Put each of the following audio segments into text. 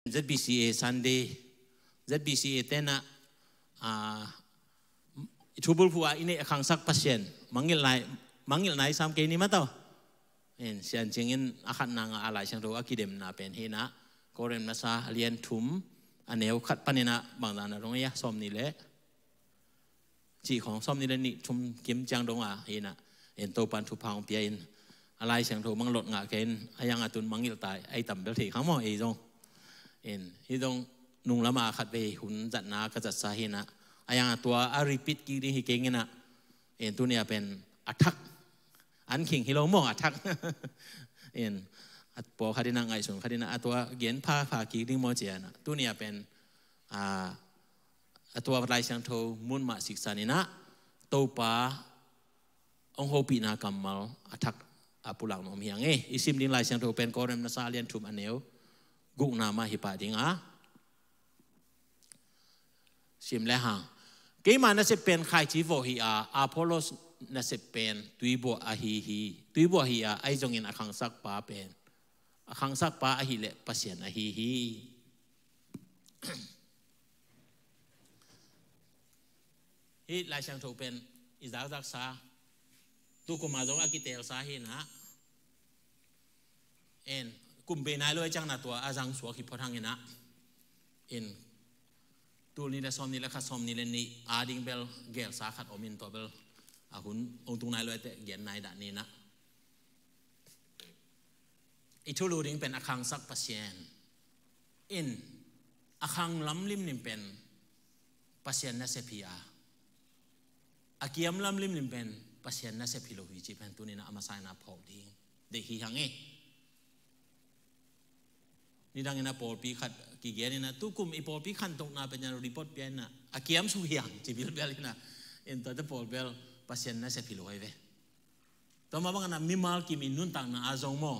ZBCA Sunday ZBCA เต้นนะทูบุลผัวอินเอกขังสักpasien manggil naik sam ke ini mah tau sian cingin akan nang alai sang ro akidem na pen hina korem na sa lian thum aneu khat panina bangdana rong ya som ni le chiของsom ni le ni thum kim jang dong a hina en to pan thu phang pia in alai sang ro mang lot nga ken ayang atun manggil tai ai tam bel thi khang mo ei jong en hi dong nung lama khat be hun jat na ka jat sa hina ayangตัวอาริปิดกีดีฮิเกงินะตัวนี้เป็นอัทักอันขิงฮิโลโมอัทักปอคดีนังไงส่วนคดีนังตัวเกียนผ้ากีดีโมเจียนะตัวนี้เป็นตัวลายเสียงโทมุนมาศึกษานี่นะตัวป้าองโฮปีนากัมมัลอัทักปุลังนมเฮียงอิสิมดินลายเสียงโทเป็นกอเรมนาซาเลียนทุมอันเนวกุกนามาฮิปาดิงชิมแล้วห่างกี่มันน่าจะเป็นใครจีโวฮีอาโพโลน่าจะเป็นตุยบัวอาฮีตุยบัวฮีไอจงอินอาคังซักป้าเป็นอาคังซักป้าอาฮีเละปัสยนอาฮีฮีลายช่างถูกเป็นอิสราเอลซาตุกุมาจงอากิเตลซาฮีนะกุมเบนายเลยจังนาตัวอาจังสวกิพอทางนี้นะตัวนี้และซ้อมนี้และข้าซ้อมนี้และนี่อาดิงเบลเกลสาขัดอมินตัวเบลหุ่นองตุงนายเลยแต่เกียนนายด่านนี้นะอีทุลูดิงเป็นอาคังซักปัสเซียนอาคังล้ำลิมนิมเป็นปัสเซียนนัสเซพีอาเกียมล้ำลิมนิมเป็นปัสเซียนนัสเซพิโลวิจิเป็นตัวนี้นะอามาไซนาพอดิงเด็กฮีฮังนี่ดังนั้นพอปีขัดกี่เกนี่นะทุกกลุ่มอีพอปีขันตรงนั้นเป็นยังรีพอร์ตเปลี่ยนนะอาเกียมสุยางจีบิลเบลนะตัวจะพอเบลปัสเซียนน่าจะพิโลไว้เว้ต่อมาบางนะมิมาลกิมินุนต่างนะอาจงโม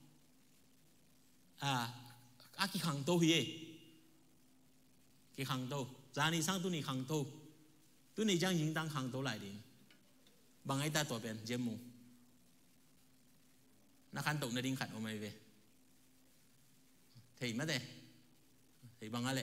อากิขังโตเฮียกิขังโตจานี่สร้างตัวนี้ขังโตตัวนี้จังยิงตั้งขังโตหลายดีบางไอ้ตาตัวเป็นเจมูนักขันตกในดิ้งขัดออกมาเว้เฮ้ยมาเด้เฮ้ยบางอะไร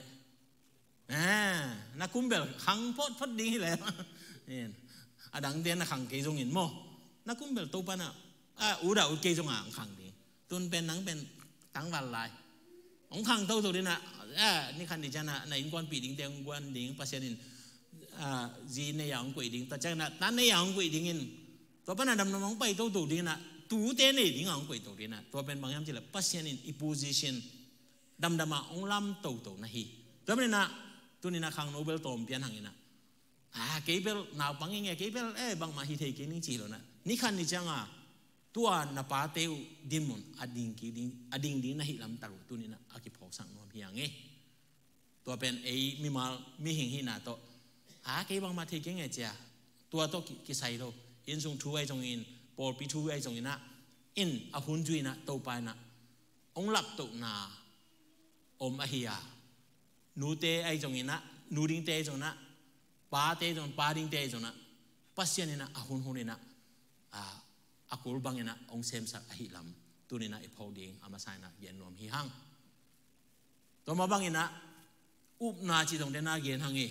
นักคุ้มเบลขังพดดิ้งแล้วอดังเดียนนักขังเกยจงอินโมนักคุ้มเบลตัวปนะอูดาอูเกยจงอ่างขังดิ้งตุนเป็นนังเป็นตั้งวันลายองขังตัวตัวนี้นะนี่ขันดิฉันนะในอินกวนปีดิ้งเตียงกวนดิ้งปัสเซนินจีในอย่างกุยดิ้งแต่จังนะตั้งในอย่างกุยดิ้งอินตัวปนะดำน้ำมองไปตัวดิ้งนะตัวเต้นดิ้งอย่างกุยตัวนี้นะตัวเป็นบางอย่างที่ละปัสเซนินอีโพซิชันดำมาองลำโตนะฮีตัวนี้นะตัวนี้นะขังโนเบลโตมเปียนหังนะเก็บเบลนาวปังยังไงเก็บเบลบางมาฮิเทกินิ่งจีโลนะนี่ขันนี่จังตัวนับปาเตวดิมุนอดิงดิ้งนะฮิลำตารุตัวนี้นะอากิพอกสังนวมเพียงตัวเป็นมีมามีหิงหินาโตเก็บบางมาเทกิงไงเจ้าตัวโตกิไซโลอินทรงทูไอจงอินปอลปีทูไอจงอินนะอาหุนจุยนะโตไปนะองหลับโตนาอมอหิยานูเตไอจงอินะนูดิงเตจงนะปาเตจงปาดิงเตจงนะปัสยานินะอาหุนหุนินะอากุลบังอินะองเซมสักอหิลัมตัวนี้นะไอพอดิงอามาไซนะเย็นนวมหิฮังตัวมาบังอินะอุบนาจิตงเดนาเย็นฮัง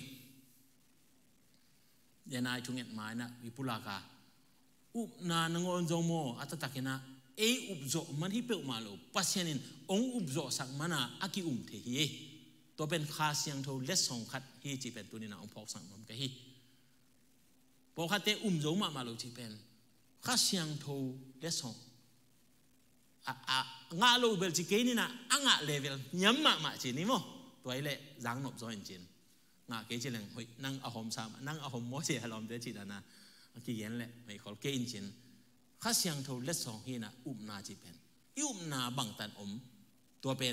เดนาชุงเอ็ดไม้นะวิปุลากาอุบนานงอนจงโมอัตตะกินะอุบโจมันที่เปิดมาโลปัสยานินองอุบโจสักมันอากิอุมเทียตัวเป็นคาเซียงโทเลสสองขัดฮีจีเป็นตัวนี้นะองพอกสังมันก็ฮีพอขัดเตอุมโจมาโลจีเป็นคาเซียงโทเลสสองงาโลเบลจีเกนี่นะงาเลเวลย้ำมาจีนี่มั้งตัวไอ้เละจังหนบจอยจีนงาเกจิเลงเฮ้ยนั่งอาหอมสามนั่งอาหอมโมเสียลอมเดจิตานะกี่เย็นแหละไม่ขอเกอินจีนข้าเสียงโทเลสสองฮีนะอุบนาจีเป็นอุบนาบังตันอมตัวเป็น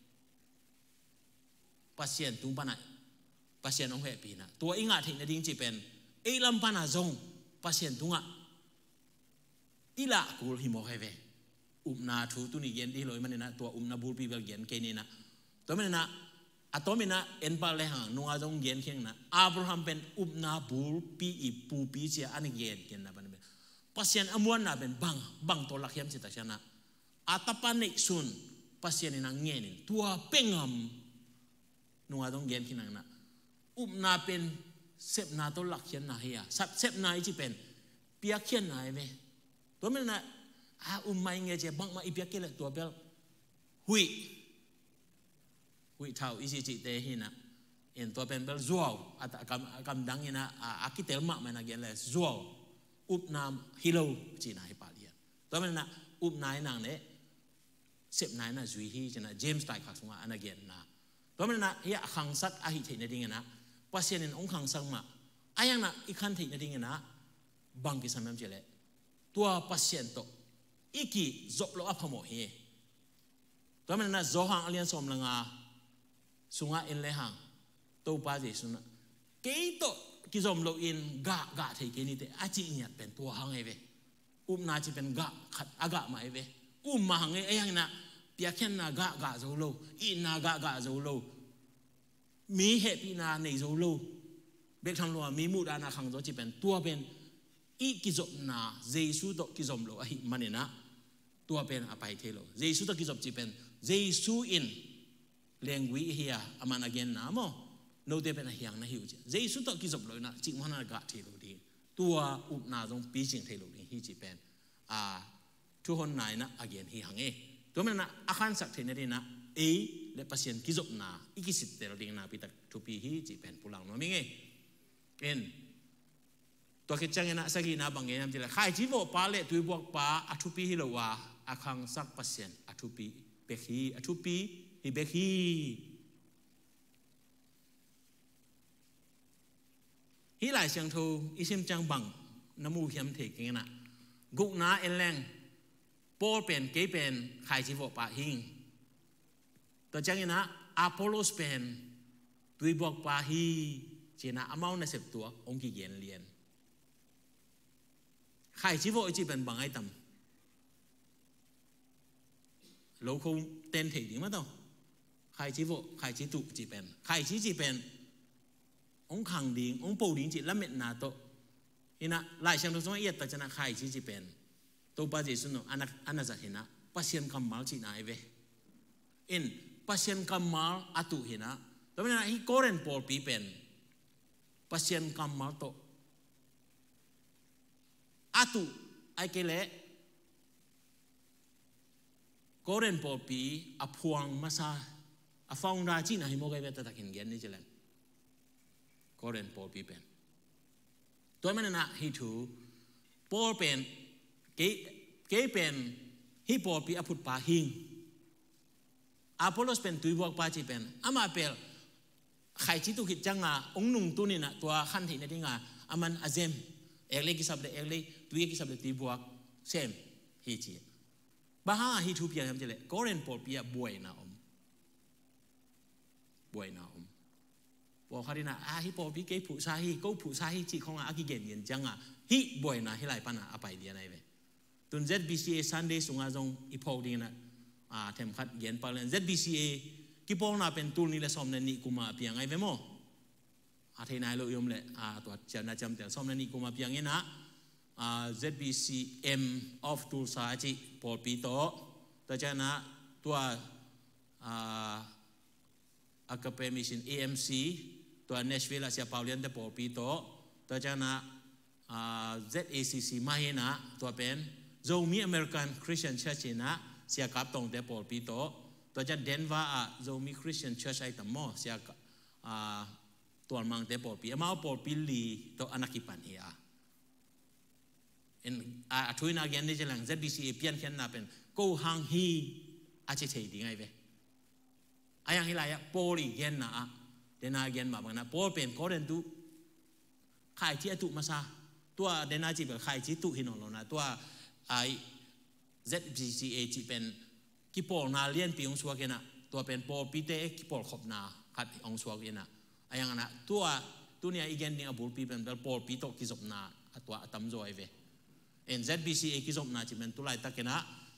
ปัสเซียนตุงปนัยปัสเซียนองเหปีนะตัวอิงอาทินดิ้งจีเป็นลำปานาจงปัสเซียนตุงอ่ะอีละกูหิมอให้เวอุบนาทูตุนิเย็นที่ลอยมันนี่นะตัวอุบนาบูปีเบลเย็นเกนี่นะตัวมันนะตัวมันนะเอ็นปาเลหังนัวจงเย็นเคียงนะอับราฮัมเป็นอุบนาบูปีอีปูปีเชียอันนี้เย็นเกนนะบันนี้pasien amuan na ben bang tolak yam cita cina atapan nek sun pasien ina ngenin tua pengam นัวต้องเย็นที่นั่นนะอุปนาเป็นเสพนาตัวหลักเขียนนาเฮียเสพนาที่เป็นเปียกเขียนนาเว้ตัวมันนะไม่เงี้ยจะบังมาอีเปียกเกี่ยตัวเบลหุยเท่าอีสิจิเตหินะเอ็นตัวเป็นเบลจัวอัตกำดังเนะอากิเตลมามันนะเกี่ยเลยจัวอุปนาฮิโลจีน่าฮิปาเลียตัวมันนะอุปนายนางเนี่ยเสพนายนะจุยฮีจะนะเจมส์ไตขัดสงอันนั้นเกี่ยนะตัวมันนะเฮียขังสักอาหิเทนดิ่งนะปัสยานินองขังสักมาอายังนะอีขันเทนดิ่งนะบังกิสามเจเลตัวปัสยานโตอีกีจบโลอัพโมเฮตัวมันนะโจหังอเลียนสมลังอาสุงาอินเลหังตัวป้าเจสุนะเกยโตกิจอมโลอินกะเทกินิเตอาจิเนี่ยเป็นตัวหังเอเวอุมนาจิเป็นกะขัดอากะมาเอเวอุมมาหังเอยังนะเปียกเข็นนากะโจโลอินนากะโจโลมีเหตุปีนาในโจโลเบกทำรัวมีมูดานาขังโจจิเป็นตัวเป็นอีกิจอมนาเจสุโตกิจอมโลไอมันเนี่ยนะตัวเป็นอภัยเทโลเจสุโตกิจอมจิเป็นเจสุอินเลียงวิเฮียอามันอเกนนะโมโนเตเป็นเฮียงนะฮิวเจเจสุโตกิจอมโลนะจิมันนากะเทโลดีตัวอุปนาจงปีจิงเทโลดีฮิจิเป็นทุกคนไหนนะอเกนฮิหังเอตัวมันนะอาคารสักเทนนี่นะเอเลปัสยันกิจอมนาอีกิสิตเตโลดีนะปีตักทุปีฮิจิเป็นปุลังโนมิงเอเอ็นตัวคิดจังนะสักกี่นาบังเงินจะเลยใครจีโวปาเล่ตุยบวกปาอัทุปีฮิโลวาอาคังสักปัสยันอัทุปีเบคีอัทุปีฮิเบคีฮิหลายเชียงทูอิชิมจังบังน้ำมูเขียมเทกิงนะกุกนาเอ็นแรงโปเป็นเกเป็นใครจีโวปาหิงตัวจังนะอพอลโลสเป็นตุยบวกปาฮีเจนะอามาในเสพตัวองค์กิเยนเลียนใครชีวะจีเป็นบางไอตัมโลกเขาเต้นถี่ดีมั้ยต่อใครชีวะใครชีตุจีเป็นใครชีจีเป็นองค์ขังดีองค์ปูดีจีละเม็ดนาโตเห็นนะหลายเชิงตัวสมัยเอียดแต่จะนะใครชีจีเป็นตัวป้าจีสุนอันนั้นจะเห็นนะปัสยันคำมาลจีน่าเวอินปัสยันคำมาลอัตุเห็นนะแต่เป็นอะไรที่โกเรนปอลปีเป็นปัสยันคำมาลโตอาตุไอเกเลโกเรนปอปีอพวงมาซาอฟองราจีน่ะฮิโมเกเวตตะกินเกียนนี่เจเลนโกเรนปอปีเป็นตัวมันน่ะฮิทูปอเป็นเกเป็นฮิปอปีอพุทปาหิงอพอลโลสเป็นตุยบวกปาจีเป็นอามาเปลใครจิตุกิจจังอ่ะองนุ่งตัวนี่น่ะตัวขันที่นี่ง่ะอามันอาเซมเอกเล็กกิสับเล็กเอกเล็กตัวเอกกิสับเล็กตีบวกเซมฮีจีบ้าฮีทูเปียทำเจเลโกเรนปอลเปียบวยนะบวยนะบอกเขาดีนะฮีปอลปีเกยผู้ชายฮีก็ผู้ชายฮีจีของอากิเกนเย็นจังอ่ะฮีบวยนะฮีไลปันอ่ะอภัยเดียนไอเวตุน ZBCA Sunday สุงอาจงอีพอดีนะเทมขัดเย็นปาเลน ZBCA กิปองน่าเป็นตูนี่และซ้อมนันนี่กูมาเพียงไงเวโมอาเทนายโลยมเลยตัวเจ้าหน้าจำแต่ซ้อมนันนี่กูมาเพียงไงนะZBCM of tool สายจีพอปีโตแต่เจ้าหน้าตัวอากาเปมิชิน AMC ตัว Nashville อาเซียเปาเลียนแต่พอปีโตแต่เจ้าหน้าZACC มาเห็นนะตัวเป็นโจมี American Christian Church นะเสียกับตรงแต่พอปีโตตัวจะเดนว่าโจมี Christian Church ไอ้ตั้มโมเสียตัวมังแต่พอปีมาพอปีลีตัวอนาคิปันเฮียทุยนาเกนนี่จะหลัง ZBCA เปลี่ยนแค่น่าเป็นกูฮังฮีอาจจะเทียดีไงเว้ยอายังฮิลายะโปลีเกนนะเดนาเกนมาบังนะโปเป็นก็เดินตุใครที่ตุมาซาตัวเดนาจีเป็นใครที่ตุหินองนะตัวไอ ZBCA จีเป็นกิปอลนาเลียนปีองสวกเกนะตัวเป็นโปปีเตกิปอลขบนาขัดองสวกเกนะอายังนะตัวเนี่ยอีเกนนี่อบุลปีเป็นโปปีโตกิจบนาตัวตั้มโจไอเวZBCA กิจบนาจีเป็นตัวไล่ตะเกนะ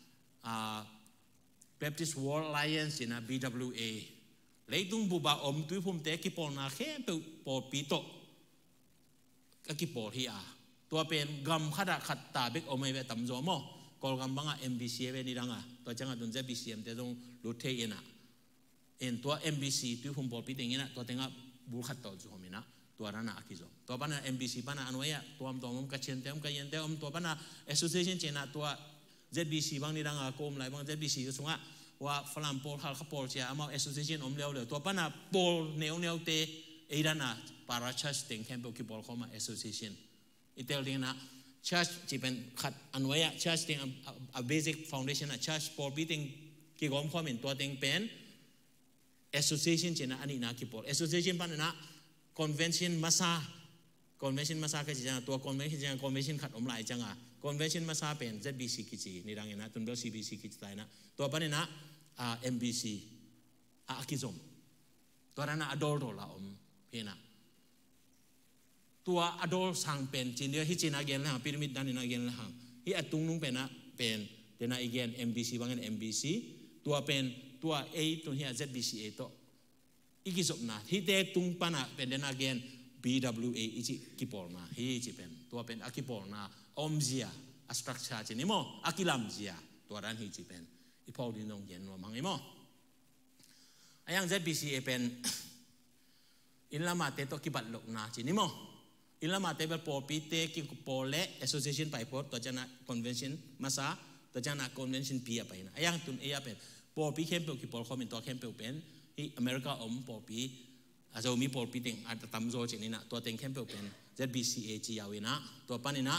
Baptist World Alliance นะ BWA เลยตุ้งบุบะอมตุยพุ่มเตะกิปอลนาแค่เป็นโปปีโตก็กิปอลที่ตัวเป็นกำขัดขัดตาเบกอมไม่เวตั้มโจมอกอลกำบังMBCA เวนี่ดังตัวจังหวัดตุน ZBCA แต่ตรงลุเทียนะเอ็นตัว MBC ตัวผมบอกพี่ติงนะตัวเต็งอ่ะบุคคลต่อจุ่มนะตัวนั้นนะคิดว่าตัวปัญหา MBC ปัญหาอันว่าตัวมันก็เช่นเดิมก็ยันเดิมตัวปัญหา Association เช่นนะตัว ZBC บางนี่ดังอ่ะโกมไหลบาง ZBC ก็ส่งอ่ะว่าฝรั่งโพลฮัลเขาโพลเชียอามา Association อมเลี้ยวเลยตัวปัญหาโพลเนียวเตะไอ้ด้านน่ะ Parachurch เต็งแคมเปญคิดบอกเขามา Association อีเทลดิ้งนะ Church ที่เป็นขัดอันว่า Church เต็งbasic foundation นะ Church โพลพี่เต็งกี่กรมความเห็นตัวเต็งเป็น Association เช่นนะอันนี้นะคิดบอก Association ปัญหานะ Convention มาซา Convention มาซาก็จะตัว Convention ขัดอมหลายจังอ่ะ Convention มาซาเป็น ZBC กิจนี่ดังนะตุนเบล CBC กิจไตนะตัวปัญหานะMBC คิดสมตัวนั้นนะอดอลโดละอมเพียนะตัวอดอลสังเป็นจีนเดียวที่จีนอาเกนละหังพีระมิดด้านนี้อาเกนละหังที่อัตุงนุ่งเป็นนะเป็นเดน่าอีเกน MBC บางอย่าง MBC ตัวเป็นตัว A ตัวนี้ ZBC A ตัวอีกสมนะที่เตตุงปานะเป็นเดน่าเกน BWA อีจิกิปอลนะที่จีเป็นตัวเป็นอากิปอลนะอมเซียสตรัคเจอร์จีนี่มั้งอากิลัมเซียตัวนั้นที่จีเป็นอีพอดีน้องเย็นว่ามังอีมั้งอย่าง ZBC เป็นอินลามาเตโตกิบัตลกนาจีนี่มั้งอินลามาเตเป็นโปรปีเตกิโปเล่ Association ไปพอตัวจะนะ Convention มาซาตัวจะนะ Convention ปีไปนะอย่างตุนเอเป็นโปรปีเข้มเปิลกิโปลเขาเป็นตัวเข้มเปิลเป็นที่อเมริกาโปรปีอาจจะมีโปรปีเต็งอาจจะทำโซจีนี่นะตัวเต็งเข้มเปิลเป็น ZBCA จียาวินะตัวปานี่นะ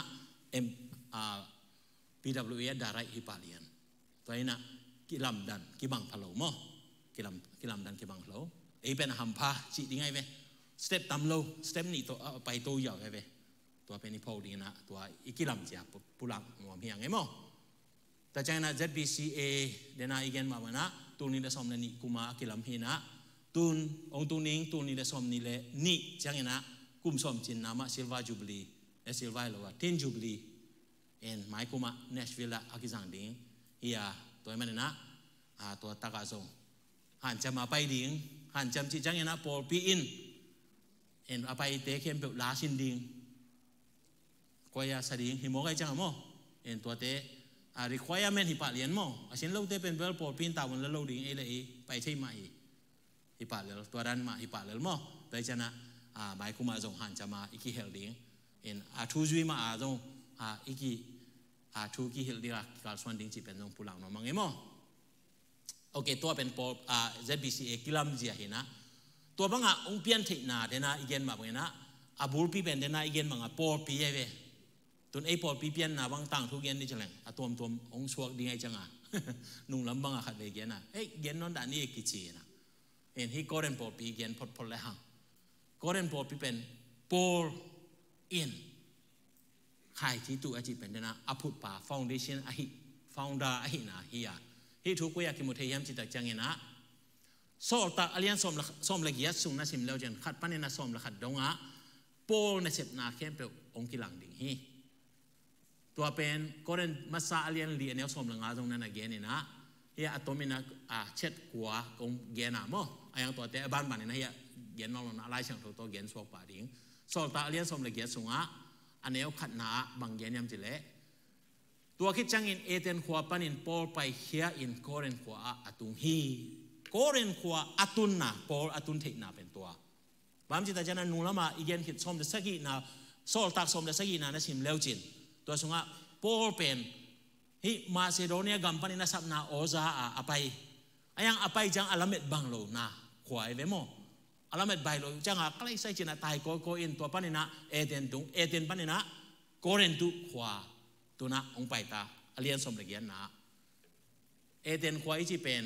PWA ดาราอิปาเลียนตัวนี้นะกิลำดันกิบังพะโลมั้งกิลำดันกิบังพะโลเป็นหัมพาจีดีไงเว้สเต็ปต่ำโลสเต็ปนี้ตัวไปตัวยาวไงเว้ตัวเป็นนิพอดีนะตัวอีกิลำจีปุลังงวมเฮียงไงมั้งแต่จากนั้น ZBCA เดน่าอีกนมาวันนะตัวนี้ได้สมนี่กุมากิลำเฮียนะตุนองตุนิงตัวนี้ได้สมนี่เลยนี่จากนั้นกุมสมจินนามาซิลวาจูบลีซิลวาโลวาเทนจูบลีหมายกุมาเนชวิลล์อากิซังดิงเฮียตัวมันนะตัวตากาซงหันจะมาไปดิงหันจำจิจังนะพอปีอินเอาไปเตะเข้มเปลาชินดิงก็ยาสดิงหิมอกไอจังมั้งตัวเตะrequirement หิปะเลียนมั้งอาชินเราเตะเป็นเบลพอปีนตาวันแล้วเราดิงเลยไปใช่ไหมหิปะเลียตัวนั้นมาหิปะเลียนมั้งแต่จะนะหมายกุมาซงหันจะมาอีกเฮลดิงทูจุยมาซงอีกทูกีเฮลดิงการส่วนดิงจีเป็นซงผู้หลังน้องมังเอมั้งโอเคตัวเป็นZBCA กิลำเจียเห็นนะตัวบางองเปียนเทนาเดน่าอีเกนมาเป็นนะบูลปีเป็นเดน่าอีเกนบางปอปีเอเวตัวปอปีเปียนนะบางต่างทุกเย็นนี่จังเลยตัวองสวกดีไงจังนุ่งลำบางขัดเลยเกนนะเกนนนด่านนี้กิจนะฮีก็เรนปอปีเกนพอเลยฮะก็เรนปอปีเป็นปอลอินใครที่ตัวอาชีพเป็นเดน่าอพุทธาฟาวเดชั่นฟาวดานะเฮียที่ทุกคนอยากกินมุทยามจิตจังเงินะโซลตาอเลียนส้มละเอียดสูงนะสิมเลวจังขัดปันนะส้มละขัดดงอ่ะโปลนะเจ็บนาเข้มเปลองกิลังดิ่งฮีตัวเป็นก็เรนมาซาอเลียนเลียนเนี่ยส้มละงาตรงนั้นนะเกนี่นะเฮียอะตอมินะเช็ดกัวองเกน่ะมั้งอย่างตัวเตะบ้านนี่นะเฮียเกนนองนะไล่เชิงตัวเกนสวกป่าดิ่งโซลตาอเลียนส้มละเอียดสูงอ่ะอันนี้ขัดนาบางเกนยามจิเล่ตัวคิดจังอินเอเดนขวาปันอินปอลไปเฮียอินโคเรนขวาอตุงฮีโคเรนขวาอตุนนะปอลอตุนเทนาเป็นตัวบางจิตอาจารย์นุ่งละมาอีเกนคิดสมเดสกีนาโซลตักสมเดสกีนานะสิมเลวจินตัวสงะปอลเป็นฮิมาซิโดเนียกัมปันอินาสับนาโอซาอไปยังอไปจังอลาเมดบังโลนาขวาเวโมอลาเมดไบโลจังใกล้ใส่จินตายโกอินตัวปันอินาเอเดนตุงเอเดนปันอินาโคเรนตุขวาตัวน่ะองไปตาเลียนสมละเกียนนะเอเดนควายที่เป็น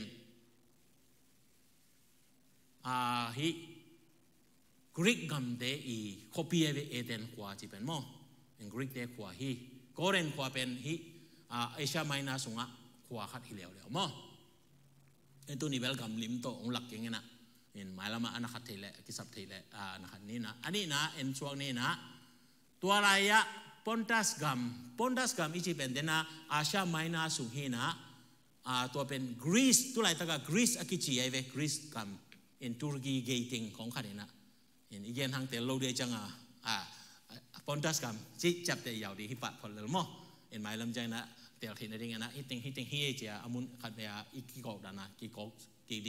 ฮิกรีกกัมเดอีคอปีเอเดนควาที่เป็นมั้งกรีกเดควาฮิโกเรนควาเป็นฮิเอเชียไมนาสุงะควาขัดฮิเลวมั้งตัวนี้เวลกัมลิมโตองหลักอย่างเงี้ยนะหมายละมาอนาคตเทเลกิสับเทเลอนาคตนี้นะอันนี้นะช่วงนี้นะตัวอะไรอะปอนดัสกัมอีจีเป็นเดน่าอาเซียไมนาสุงฮีนะตัวเป็นกรีซตัวไหนตะกากรีซอากิจีไอเวกรีซกัมตุรกีเกติงของขันนะอีเกนทางเตลโลเดจังปอนดัสกัมจิจับเตยาวดีฮิปะพอลเลมหมายลำใจนะเตลเทนดิ้งนะฮิติงเฮียเจียอามุนขัดเบียอีกิกอกดานะกิกอกกิดิง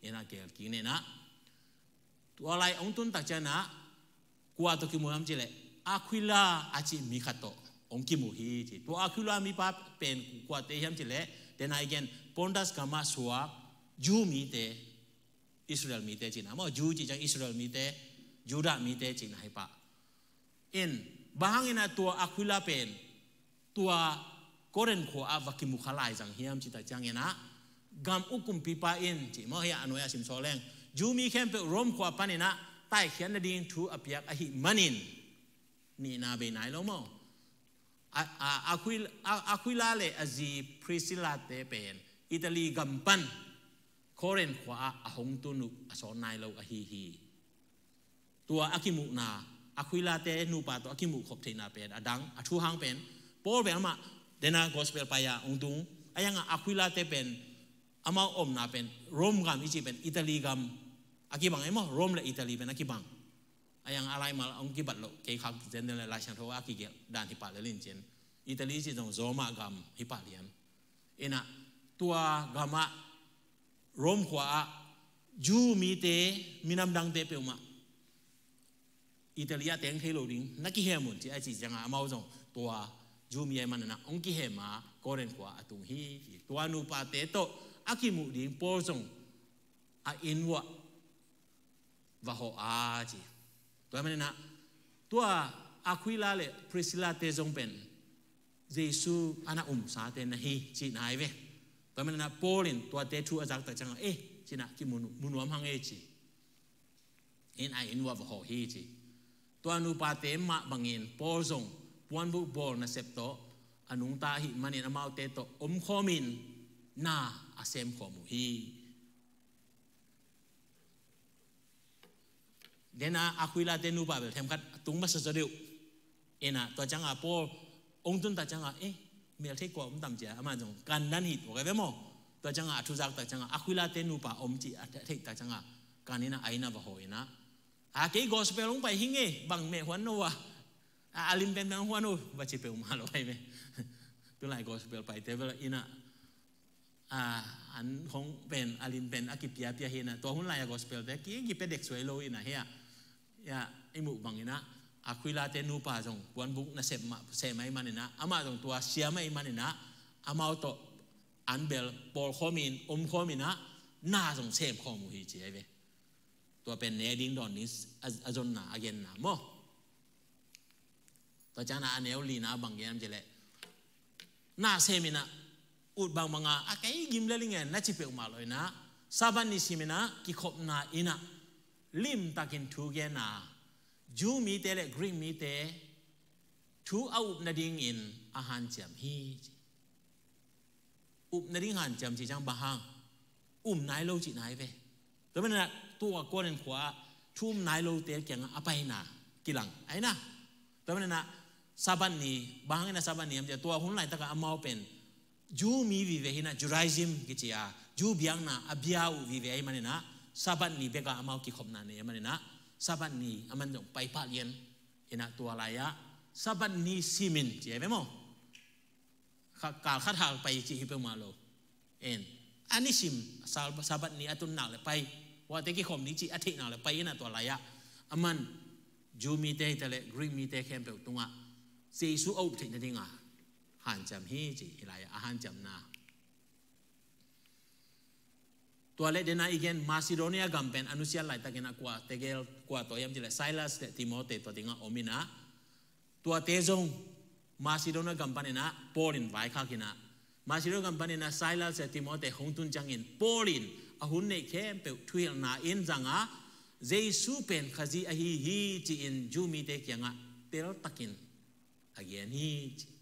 เอ็นอาเกลกินเนี่ยนะตัวอะไรองตุนตักเจนะกว่าตัวกิมูน้ำจิเลอาควิลาอาจิมีขัดโตองกิมูฮีจิตัวอาควิลามีป้าเป็นกว่าเตยมจิเลเดนายเกนปอนดัสกามาสวาจูมีเตอิสราเอลมีเตจินะมั่วจูจิจังอิสราเอลมีเตยูดามีเตจินะให้ป้าอินบางอินะตัวอาควิลาเป็นตัวโกเรนขวาวักิมุขลายจังเฮียมจิตาจังเงนะกำอุกุมปีปาอินจิมั่วเฮียอนุญาสิมโซเลงจูมีเข้มเปรมขวาปานินะใต้เขียนในดินทูอภิยักอหิมันินนี่นาเบนายแล้วมั้งอาควิลาเลอจีพริซิลาเตเป็นอิตาลีกัมปันโคเรนขวาอาหงตุนุอสอนนายเราอหิฮีตัวอากิมุนาอาควิลาเตนูปาตัวอากิมุขบเทนาเป็นอดังอทูหังเป็นโปลเป็นมาเดนากอสเปลไปยาองตุงอายังอาควิลาเตเป็นอามาอมนาเป็นโรมกัมอิจิเป็นอิตาลีกัมอากิบังไอ้มั้งโรมและอิตาลีเป็นอากิบังอย่างอะไรมาองกิบัตโลเกี่ยวกับเจนเดลลาชันโทอากิเกดานฮิปาเลลินเจนอิตาลีจิตรงโซมากัมฮิปาเลียนเอ็นะตัวกัมะโรมขวาจูมีเตมินัมดังเตเปลมาอิตาลีเต็งเทโลดิงนักกิเฮมุนที่ไอจีจังอามาจงตัวจูมีไอมันนะองกิเฮมาโกเรนขวาตุงฮีตัวนูปาเตโตอากิมุดิงโปจงอาอินวะวะโฮอาจีตัวมันนะตัวอาควิลาเลพริซิลาเตจงเป็นเยซูอานาสาเตนะฮีจีนายเวตัวมันนะโปลินตัวเตทูอาจักตะจังจีนะกิมุนวมหังจีเอ็นไออินวะวะโฮฮีจีตัวนูปาเตมะบังเงินโปจงปวนบุบอลนะเซปโตอนุงตาหิมันนะมาเตโตขอมินนาอาเซมขอมุฮีเดน่าอาควิลาเตนูปาเบลเทมคัดตุงมาสะเดียวเอ็นะตัวจังอาโปองตุนตัดจังอาเมลเทกว่าต่ำเจ้าอามาจงกันดันหิตโอเคไหมโมตัวจังอาทุจักตัดจังอาควิลาเตนูปาอมจีเทกตัดจังอาการนี้นะไอ้น่ะบ่โหยนะอาเกย์กอสเปลลงไปหิ้งเงบังเมหัวโนวะอาลิมเป็นหัวโนบัจิเปลมาลอยไหมตัวไหนกอสเปลไปแต่เวลาอินะอันของเป็นอาลิมเป็นอากิปยาเปียเฮนะตัวหุ่นลายกอสเปลแต่กี้เป็นเด็กสวยโลอินะเฮียไอหมู่บังนี่นะอาควิลาเตนูปาจงวันบุกนะเสพไม่มันนี่นะอามาจงตัวเสียไม่มันนี่นะอามาเอาตัวอันเบลปอลข้อมินข้อมินนะน่าจงเสพข้อมูลเจียเวตัวเป็นเนดิ้งดอนนิสอาจนนาอาเกนนาโมตัวจ้านาอันเนวลีนาบังเกนเจเลน่าเสมินะอุดบางมังอาแกยิมเลลิงเงินนัดจิเปอมาเลยนะซาบันนิสิมินะกิขบนาอินะลิมตักินทูเกนาจูมีเตเลกรีมีเตทูเอาอุบนาดิงอินอาหารจำฮีอุบนาดิงหันจำจีจังบะฮังนายโลจินายเวแต่เมื่อนั้นตัวก้อนขวาทุ่มนายโลเตเกี่ยงอะไรนะกิลังไอ้นะแต่เมื่อนั้นซาบันนีบางนะซาบันนีมันจะตัวหุ่นไหลตะกะอามาเป็นจูมีวิเวหินะจูไรซิมกิจยาจูเบียงนะอเบียวูวิเวหิมันนะซาบันนีเบกะอามากิขบนาเนี่ยมันนะซาบันนีอามันต้องไปพาเลียนเอ็นะตัวอะไรอะซาบันนีซิมินเจ๋ไหมโมการขัดหากไปจีฮิเปมาโลเอ็นอันนี้ซิมซาบันนีอัตุนหนักเลยไปว่าแต่กิขบนี้จีอัฐิหนักเลยไปนะตัวอะไรอะอามันจูมีเตะเลยกรีมีเตะเข้มเปล่าตรงอ่ะเซซูเอาถึงจะดิ้งอ่ะหันจำฮีจีอะไรอาหารจำนาตัวเล็กเดน่าอีกนมาซิโดเนียกัมเป็นอนุเซียนไหลตะเกนักว่าเตเกลกว่าตัวยังจีเลยไซลัสติโมเตตัวดิ้งอ่ะอมินะตัวเตจงมาซิโดเนียกัมปนินะโปลินไว้ข้ากินะมาซิโดเนียกัมปนินะไซลัสติโมเตหงตุนจังอินโปลินอาหุนเนเข้มเปล่าทุยนาอินจังอ่ะเจสูเป็นขจีอฮีจีอินจูมีเตกยังอ่ะเตลตักินอาเกียนฮี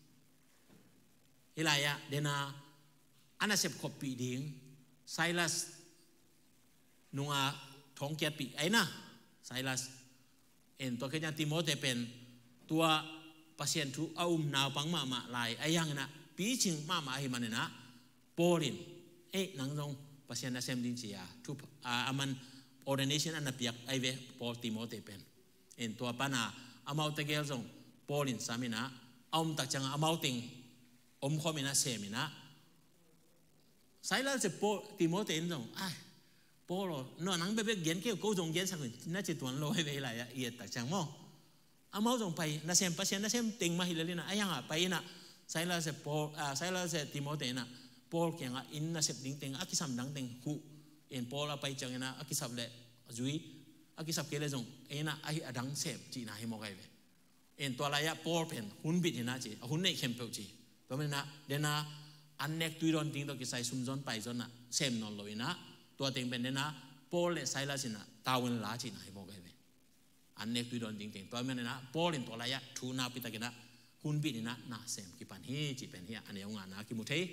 ฮิลายะเดน่าอันนั้นเสพขบปีดิ้งไซลัสนัวท้องเกียปีไอ้นะไซลัสเอ็นตัวแค่ยังติโมเตเป็นตัวพัศยันทุเอาหนาวปังมาลายไอ้ยังนะปีชิงมาให้มันนะโปลินนังตรงพัศยันนักเซมดินเชียทุบอามันordination อันนั้นเปียกไอเวปอติโมเตเป็นเอ็นตัวปานาอามาตะเกลส่งโปลินสามินะเอาตักจังอามาติงข้อมินะเซมินะไซลัสจะโปติโมเตนส่งโป Paul nó nắng bé bé kiến kêu câu dùng kiến sao nó chỉ tuần lôi về lại yết tại chẳng mò máu dùng phải nó xem tình mà hiểu lên là ai hả phải nè sai là sẽ Paul sai là sẽ Timothy nè Paul kia ngã in nó sẽ tính tình ác sắm đắng tình hụ in Paul là phải chẳng nè ác sắm lệ duy ác sắm kia là dùng ai nè ai đắng xem chỉ là hay một cái về inตัวอะไรPaulเป็นหุ่นบิดนะจีหุ่นในเข้มเปล่าจีตัวมันนะเดี๋ยวนะอันเน็กตุยรอนติงตัวกิใส่ซุ่มจอนไปจอนนะเซมนอนลอยนะตัวติงเป็นเดี๋ยวนะPaul เลยใส่ละสินะตาวันล้าจีนะให้บอกไงเว้ยอันเน็กตุยรอนติงตัวมันนะPaul เป็นตัวอะไรทูนาปิตากินะหุ่นบิดนะน่าเซมกิปันฮีจีเป็นฮีอันนี้เอางานนะกิมุทัย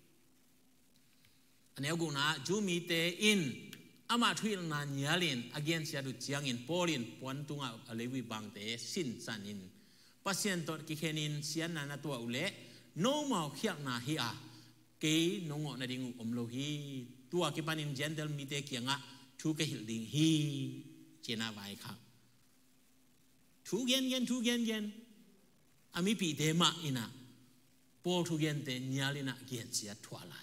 อันนี้เอากูนะจูมีเตอินอามาทุยลนาเนียลิน against ยาดุจียงอิน Paul อินปวนตุงอาเลวิบังเตสินสันอินpasien tot kikenin sian na tua ule no mau khiak na hi a ke nongo na ding omlo hi tua ki panin gentle mite kianga thu ke hil ding hi chena vai kha thu gen ami pi de ma ina po thu gen te nyalina gen sia thwa lai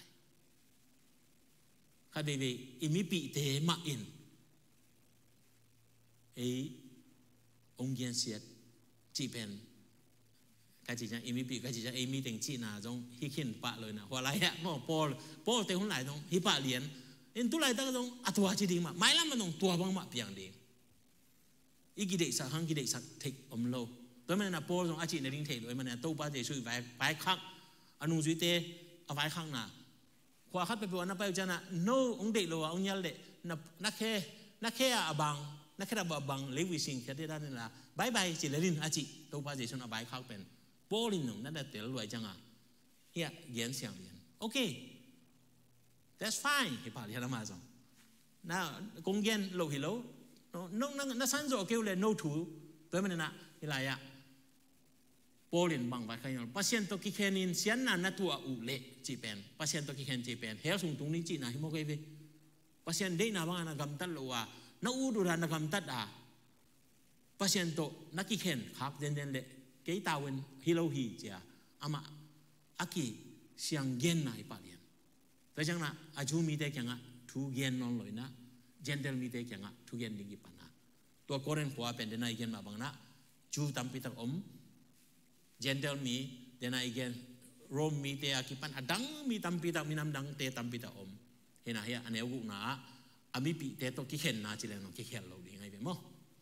kha de ve imi pi de ma in ei ong gen siaจีเป็นการจีจังเอมี่ปีการจีจังเอมี่เต็งจีน่าจงฮิคินปะเลยนะหัวไรอะพ่อโปเต็งหุ่นไหลจงฮิปะเหรียญอินตุไหลตั้งจงอัตัวจีดีมาไม่ละมันจงตัวบางมาเปียงดีอีกิเดสักหังกิเดสักเทคอมโลตัวมันนะโปจงอาจีในดิ้งเทเลยมันเนี่ยตู้ป้าเจช่วยไว้คักอนุสุยเตเอาไว้ข้างหน้าขวาคัดไปวันนั้นไปจันนะโน้องเด็กโลองยัลเดนักแค่บังนักแค่บังเลวิสิงแค่ได้ด้านนี้ละบายจิเลรินอาจิตัวป้าเจชนเอาใบข้าวเป็นโปลินหนึ่งนั่นแต่เต๋อรวยจังอ่ะเฮียเรียนเสียงเรียนโอเค that's fine เฮียป่าเรียนมาจังน่ากงเย็นโลหิโลน้องนั่นสันโจเกี่ยวเลย no to ตัวมันน่ะอะไรอ่ะโปลินบังไปใครอย่างพัศยันตัวกิเคนินเสียนนั่นตัวอุเล่จีเป็นพัศยันตัวกิเคนจีเป็นเฮียส่งตรงนี้จีน่ะฮิโมเกวีพัศยันได้น่ะบ้างนะกำตัดโลว่าน้าอูดูรันนะกำตัดอ่ะpasien to nakiken khap den le ke tawen hilohi cha ama aki siang gen nai palian ta jang na ajumi te kyanga thu gen non loi na gentle mi te kyanga thu gen dingi pana to koren kwa pen den igen ma bang na chu tampi tak om gentle mi den igen rom mi te akipan adang mi tampi tak minam dang te tampi tak om hena ya ane gu na ami pi te to kiken na chile no kiken lo di ngai be mo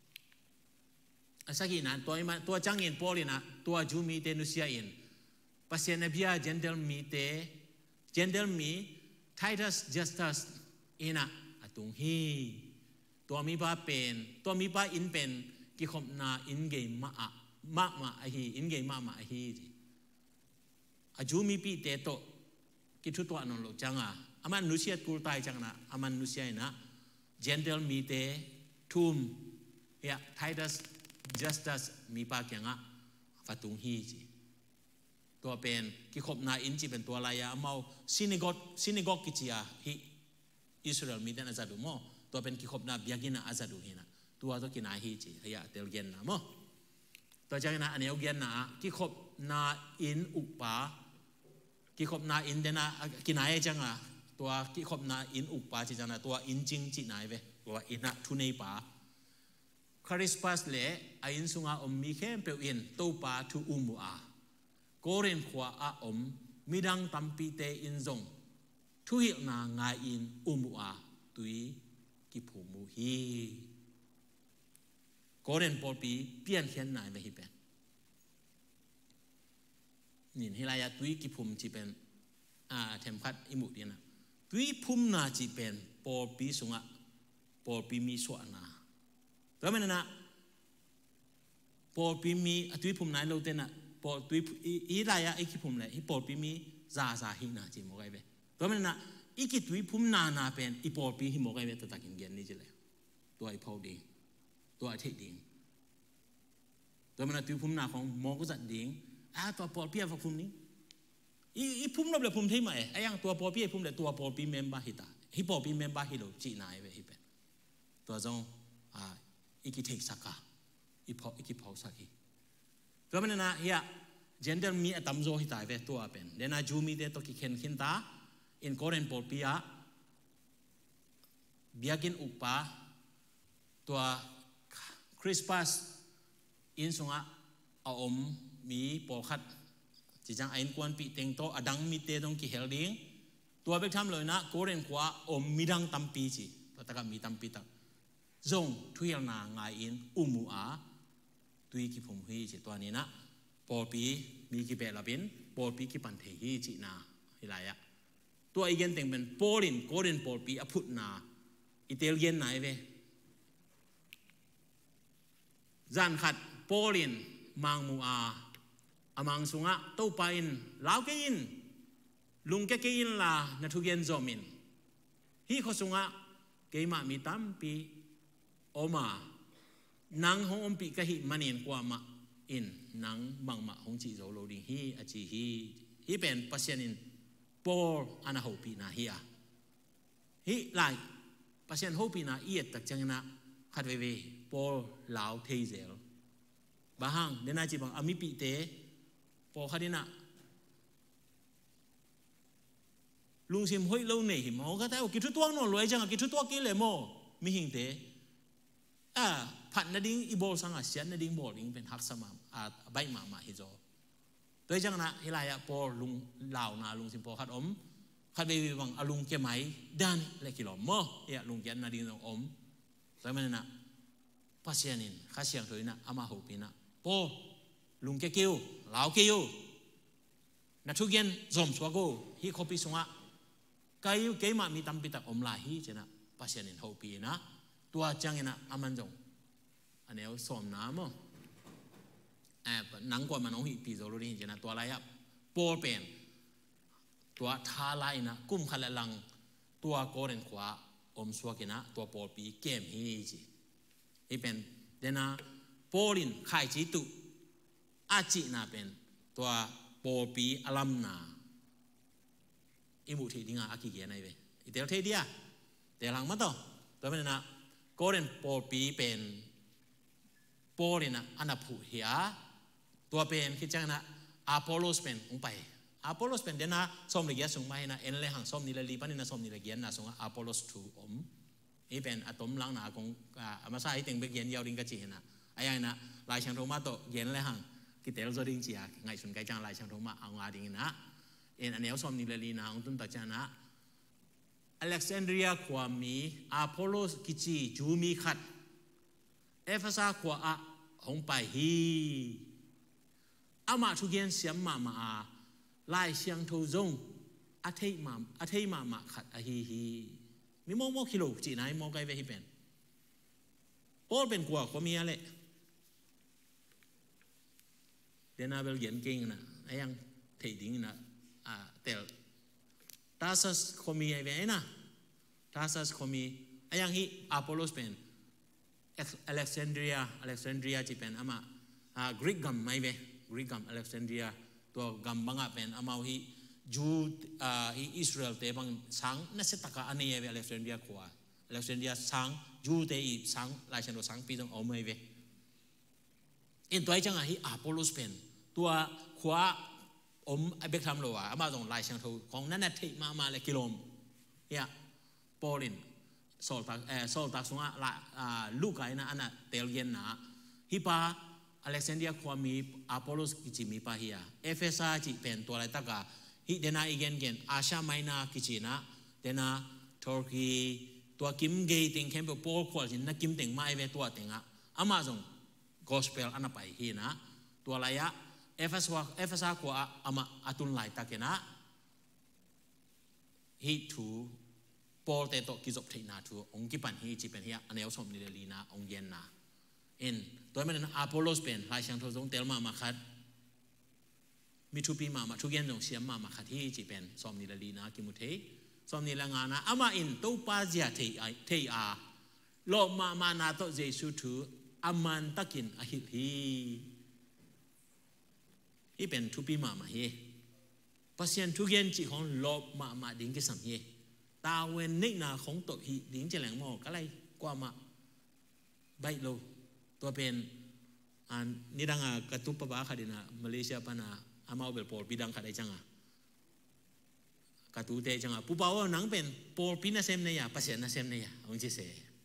สักทีนั้นตัวจังอินโปลินะตัวจูมีเตนุเซียอินปัสยานาบิอาเจนเดลมีไททัสจัสตัสอินะอตุงฮีตัวมีบ้าเป็นตัวมีบ้าอินเป็นกิขมนาอินเกมมาฮีอินเกมมาฮีอาจูมีปีเตโตกิทุตัวนั่นโลจังอ่ะอามันนุเซียกูตายจังนะอามันนุเซียนะเจนเดลมีเตทุมเฮียไททัสjustice มีปากอย่างอ่ะฟัตุงฮีจีตัวเป็นกิขบนาอินจีเป็นตัวอะไรอะเมาsynagogueกิจีอะฮีอิสราเอลมีแต่อาจารย์ดูโมตัวเป็นกิขบนาบิยากินะอาจารย์ดูฮีนะตัวตัวกินาฮีจีเฮียเตลเกนนะโมตัวจากนั้นอันนี้เอาเกนนะกิขบนาอินอุปากิขบนาอินเดนะกินายจังอ่ะตัวกิขบนาอินอุปาจีจังนะตัวอินจิงจีนายเวตัวอินะทุเนปาคาริสปัสเล่อาอินสุงาอมมีเข้มเปอินตูปาทูอุมัวโกเรนขวาอาอมมีดังตัมปีเตอินซงทุหินางาอินอุมัวตุยกิผูมูฮีโกเรนปอปีเปลี่ยนเขียนนายไปฮิเป็นนี่ฮิลายาตุยกิผูมจีเป็นเทมคัดอิมุดีนะตุยพุ่มนาจีเป็นปอปีสุงะปอปีมีสวนาแล้วมันนะพอปีมีตุยพุ่มไหนเราเต้นนะพอตุยอีไรอะอีกิพุ่มเลยอีพอปีมีซาหินาจีโมไกเบแล้วมันนะอีกิตุยพุ่มนาเป็นอีพอปีหิโมไกเบตัวตะกินเย็นนี่จีเลยตัวไอพอดิงตัวไอเทดิงแล้วมันนะตุยพุ่มนาของมอก็จัดดิงตัวพอปีฝักพุ่มนี้อีพุ่มเราเลยพุ่มที่ไหนไอ้ยังตัวพอปีพุ่มเลยตัวพอปีเมมบาฮิตาฮิพอปีเมมบาฮิโลจีนายเวฮิเป็นตัวจงอีกิเทกสักกะอีกิพอสักอีแล้วมันนะเฮียเจนเดลมีตั้มโจฮิตายเวตัวเป็นเดน่าจูมีเดตัวกิเคนขินตาอินโคเรนปอลปีอะเบียกินอุปาตัวคริสต์มาสอินสงะเอามีปอคัดจีจังไอ้กวนปีเต็งโตอดังมีเตตรงกี่เฮลดิ้งตัวเบกทำเลยนะโกเรนขวามีดังตัมปีจีตัวตะกันมีตัมปีตักจงทุยนางายอินมูอาตุยกี่ผมฮีจีตัวนี้นะปอปีมีกี่เบลาบินปอปีกี่ปันเทฮีจีนาฮิลายะตัวอีกอย่างเต็งเป็นโกเรนปอปีอพุทนาอิตาเลียนไหนเวจันขัดโปลินมังมูอาอมังสุงะโตปาอินลาวเกอินลุงเกอินลานาทุเกนจอมินฮีขสุงะเกยมามีตัมปีโอมานังของอมปีกะฮิมันอินกว่ามาอินนังบังมาของจีโจโลดิฮีอจีฮีเป็นปัสยานินโปลอานาโฮปีนาฮีอาฮีไลปัสยานโฮปีนาเอียดตักจังนะขัดเวโปลลาวเทเซลบางเดน่าจีบังอามิปีเตโปขัดนะลุงซิมห้อยเล่าเนี่ยหิมเขาก็แต่กิจตัวน้องรวยจังกิจตัวกี่เลยโมมีหิงเตผัดนาดิ้งอีโบสังอาเซียนนาดิ้งโบลิงเป็นฮักสมาใบมาฮิโซโดยจังนะฮิลายะโปลุงลาวนาลุงซิมโปขัดขัดเบบีบังอาลุงเกี่ยไหมด้านเล็กกิโลโมลุงเกี่ยนาดิ้งตรงแต่มันนะปัสยานินข้าเสียงถอยนะอามาหูปีนะโปลุงเกี่ยวลาวเกี่ยวนัทุกยันจอมสวากูฮีคอปีสงะกายุเกมามีตัมปิตักลายฮีเจนะปัสยานินหูปีนะตัวจังนะอามันจงอันนี้สอมน้ำมั้งนังกว่ามันน้องฮีปีโซโลดีเจนะตัวอะไรอะโปเป็นตัวทาไลนะกุ้มขัดลังตัวโกเรนขวาสวากินะตัวโปปีเกมฮีจีอีเป็นเดนะโปลินไข่จีตุอาจินาเป็นตัวโปปีอลัมนาอิมุทีดิ้งอากิเกียนไอเวอีเตลเทเดียเตลังมาต่อตัวเป็นนะโกเรนโปปีเป็นโปลินะอันดับผู้เหียตัวเป็นคิดจังนะอะโปโลสเป็นองไปอะโปโลสเป็นเดนะส้มเหลียส่งมาให้นะเอ็นเลยหังส้มนิลลีปันนี่นะส้มนิลเกียนนะส่งอะโปโลสทูอีเป็นอะตอมลังหนาของมาใส่เต็งไปเกียนยาวดิ้งกระจีนะไอ้ยังนะลายช่างโทมาโตเกียนเลยหังกิเตลโซดิ้งจีอะไงส่วนไกจังลายช่างโทมาเอางาดิ้งนะเอ็นอันนี้ส้มนิลลีนะองตุนตัจจานะอเล็กซานเดรียขวามีอะโปโลกิจีจูมีขัดเอเฟซัสขวาของไปฮีอามาทุกยันเสียมมาลายเสียงโทจงอาเทมาขัดอาฮีมีโมกิโลจีนายโมไกเวฮิเป็นโอ้เป็นกว่าเขามีอะไรเดนาเบลเย็นเก่งนะไอ้ยังเทดิ้งนะแต่ทาซัสเขามีไอ้เว้ยนะทาซัสเขามีไอ้ยังฮีอะโปโลสเป็นอเล็กซานเดรียจีเป็นอามากรีกกัมไม่เว้ยกรีกกัมอเล็กซานเดรียตัวกัมบังอ่ะเป็นอามาฮีจูอิสราเอลเตบังสังนั่นเสตกะอันนี้เว้ยอเล็กซานเดรียขวาอเล็กซานเดรียสังจูเตอีสังลายเชนโดสังปีตรงเอาไม่เว้ยอินตัวไอ้จังฮีอะโปโลสเป็นตัวขวาไอ้เบคทำโลวะอามาตรงลายเชนโดของนั่นน่ะที่มาเลยกิโลมเนี่ยโปลินโซลตักสงะลูกไก่นะอันน่ะเตลเย็นนะฮิปาอเล็กซานเดรียขวามีอะโปโลสกิจิมีปะฮียเอเฟซัสจิเป็นตัวอะไรตะกะฮิเดนาอีเกนอาชาไมนากิจินะเดนาตุรกีตัวกิมเกย์ติงเข้มเป็นโปลขวาจินนักกิมติงไม่เวตัวติงอ่ะอามาตรงกอสเปลอันน่ะไปฮีนะตัวอะไรอะเอเฟซัสขวาอามาอัตุนไลตะเกนะฮิทูโปลเตโตกิจบที่นาทูองกิปันฮีจิเป็นฮีอันนี้เอาสมนิเดลีนาองเย็นนะอินตัวมันอะโปโลสเป็นลายช่างโทจงเตลมาขัดมีทุปีมาทุกยันจงเสียมมาขัดฮีจิเป็นสมนิเดลีนากิมุเทสมนิลงานะอามาอินตัวปาเจียเทอาโลมานาโตเจสุทูอามันตะกินอหิลีที่เป็นทุปีมาเฮปัสยันทุกยันจิของโลมาดิ้งกิสัมเฮตาเวนนินาของตัวฮีดิ้งเจริญโมก็เลยกว่ามาใบโลตัวเป็นนี่ดังกระตุบปะบ้าคดีนะมาเลเซียปนาอามาเบลโปรปีดังคดีจังกระตูเตจังปูเปาหนังเป็นโปรพินาเซมเนี่ยปัสเซนาเซมเนี่ยองค์ที่เส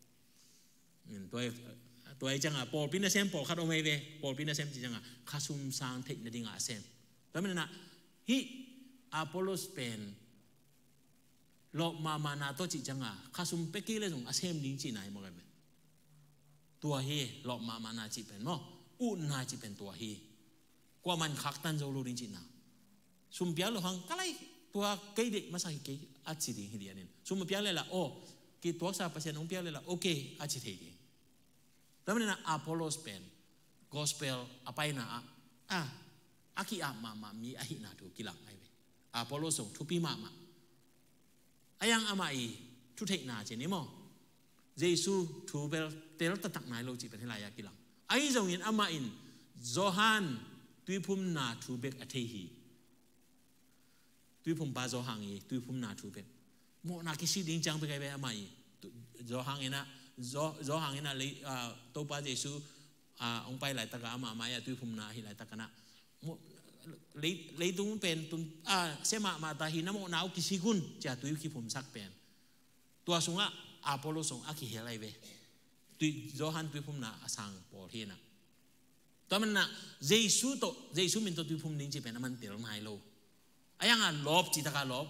ตัวจังโปรพินาเซมโปรคัดโอเมเวโปรพินาเซมจังข้าซุ่มสร้างเทคนิคดิ่งเซมแล้วมันนะฮิอะโปโลสเป็นโลมานาโตจิจังข้าซุ่มเปกี้เลยตรงเซมดิ่งจีไหนมั้งกันตัวเฮโลมานาจิเป็นมั้งอุนาจิเป็นตัวเฮกว่ามันขักตันโจลูดิ่งจีน่ะซุ่มเปียโลหังก็เลยตัวเกย์เด็กมาใส่เกย์อัดสิดิ่งเดียนินซุ่มเปียเลยละโอ้กีตัวซาเปอร์เซ็นต์องเปียเลยละโอเคอัดสิดิ่งแล้วมันนะอะโปโลสเป็นกอสเปลapa ina aki mama mi ahina tu kilang ai be apollo song thupi mama ayang amai thu thei na che ni mo jesu thu bel tel ta tak nai lo chi pen hilaya kilang ai jong in ama in johan tui phum na thu bek athei hi tui phum ba johang yi tui phum na thu bek mo na ki si ding chang be kai be amai johang ina johang ina le to pa jesu ông bay lại tất cả mà mai tôi phun na hi lại tất cả na lấy tung pen tung xem mà ta hi namo nao kisi gun cha tôi khi phun sắc pen tua sung Apollo sung aki hi lại về tôi Johan tôi phun na sang Paul hi na tao mình na Jesus mình tôi phun nín chỉ pen mình tel mai lo ayang lop chỉ ta lop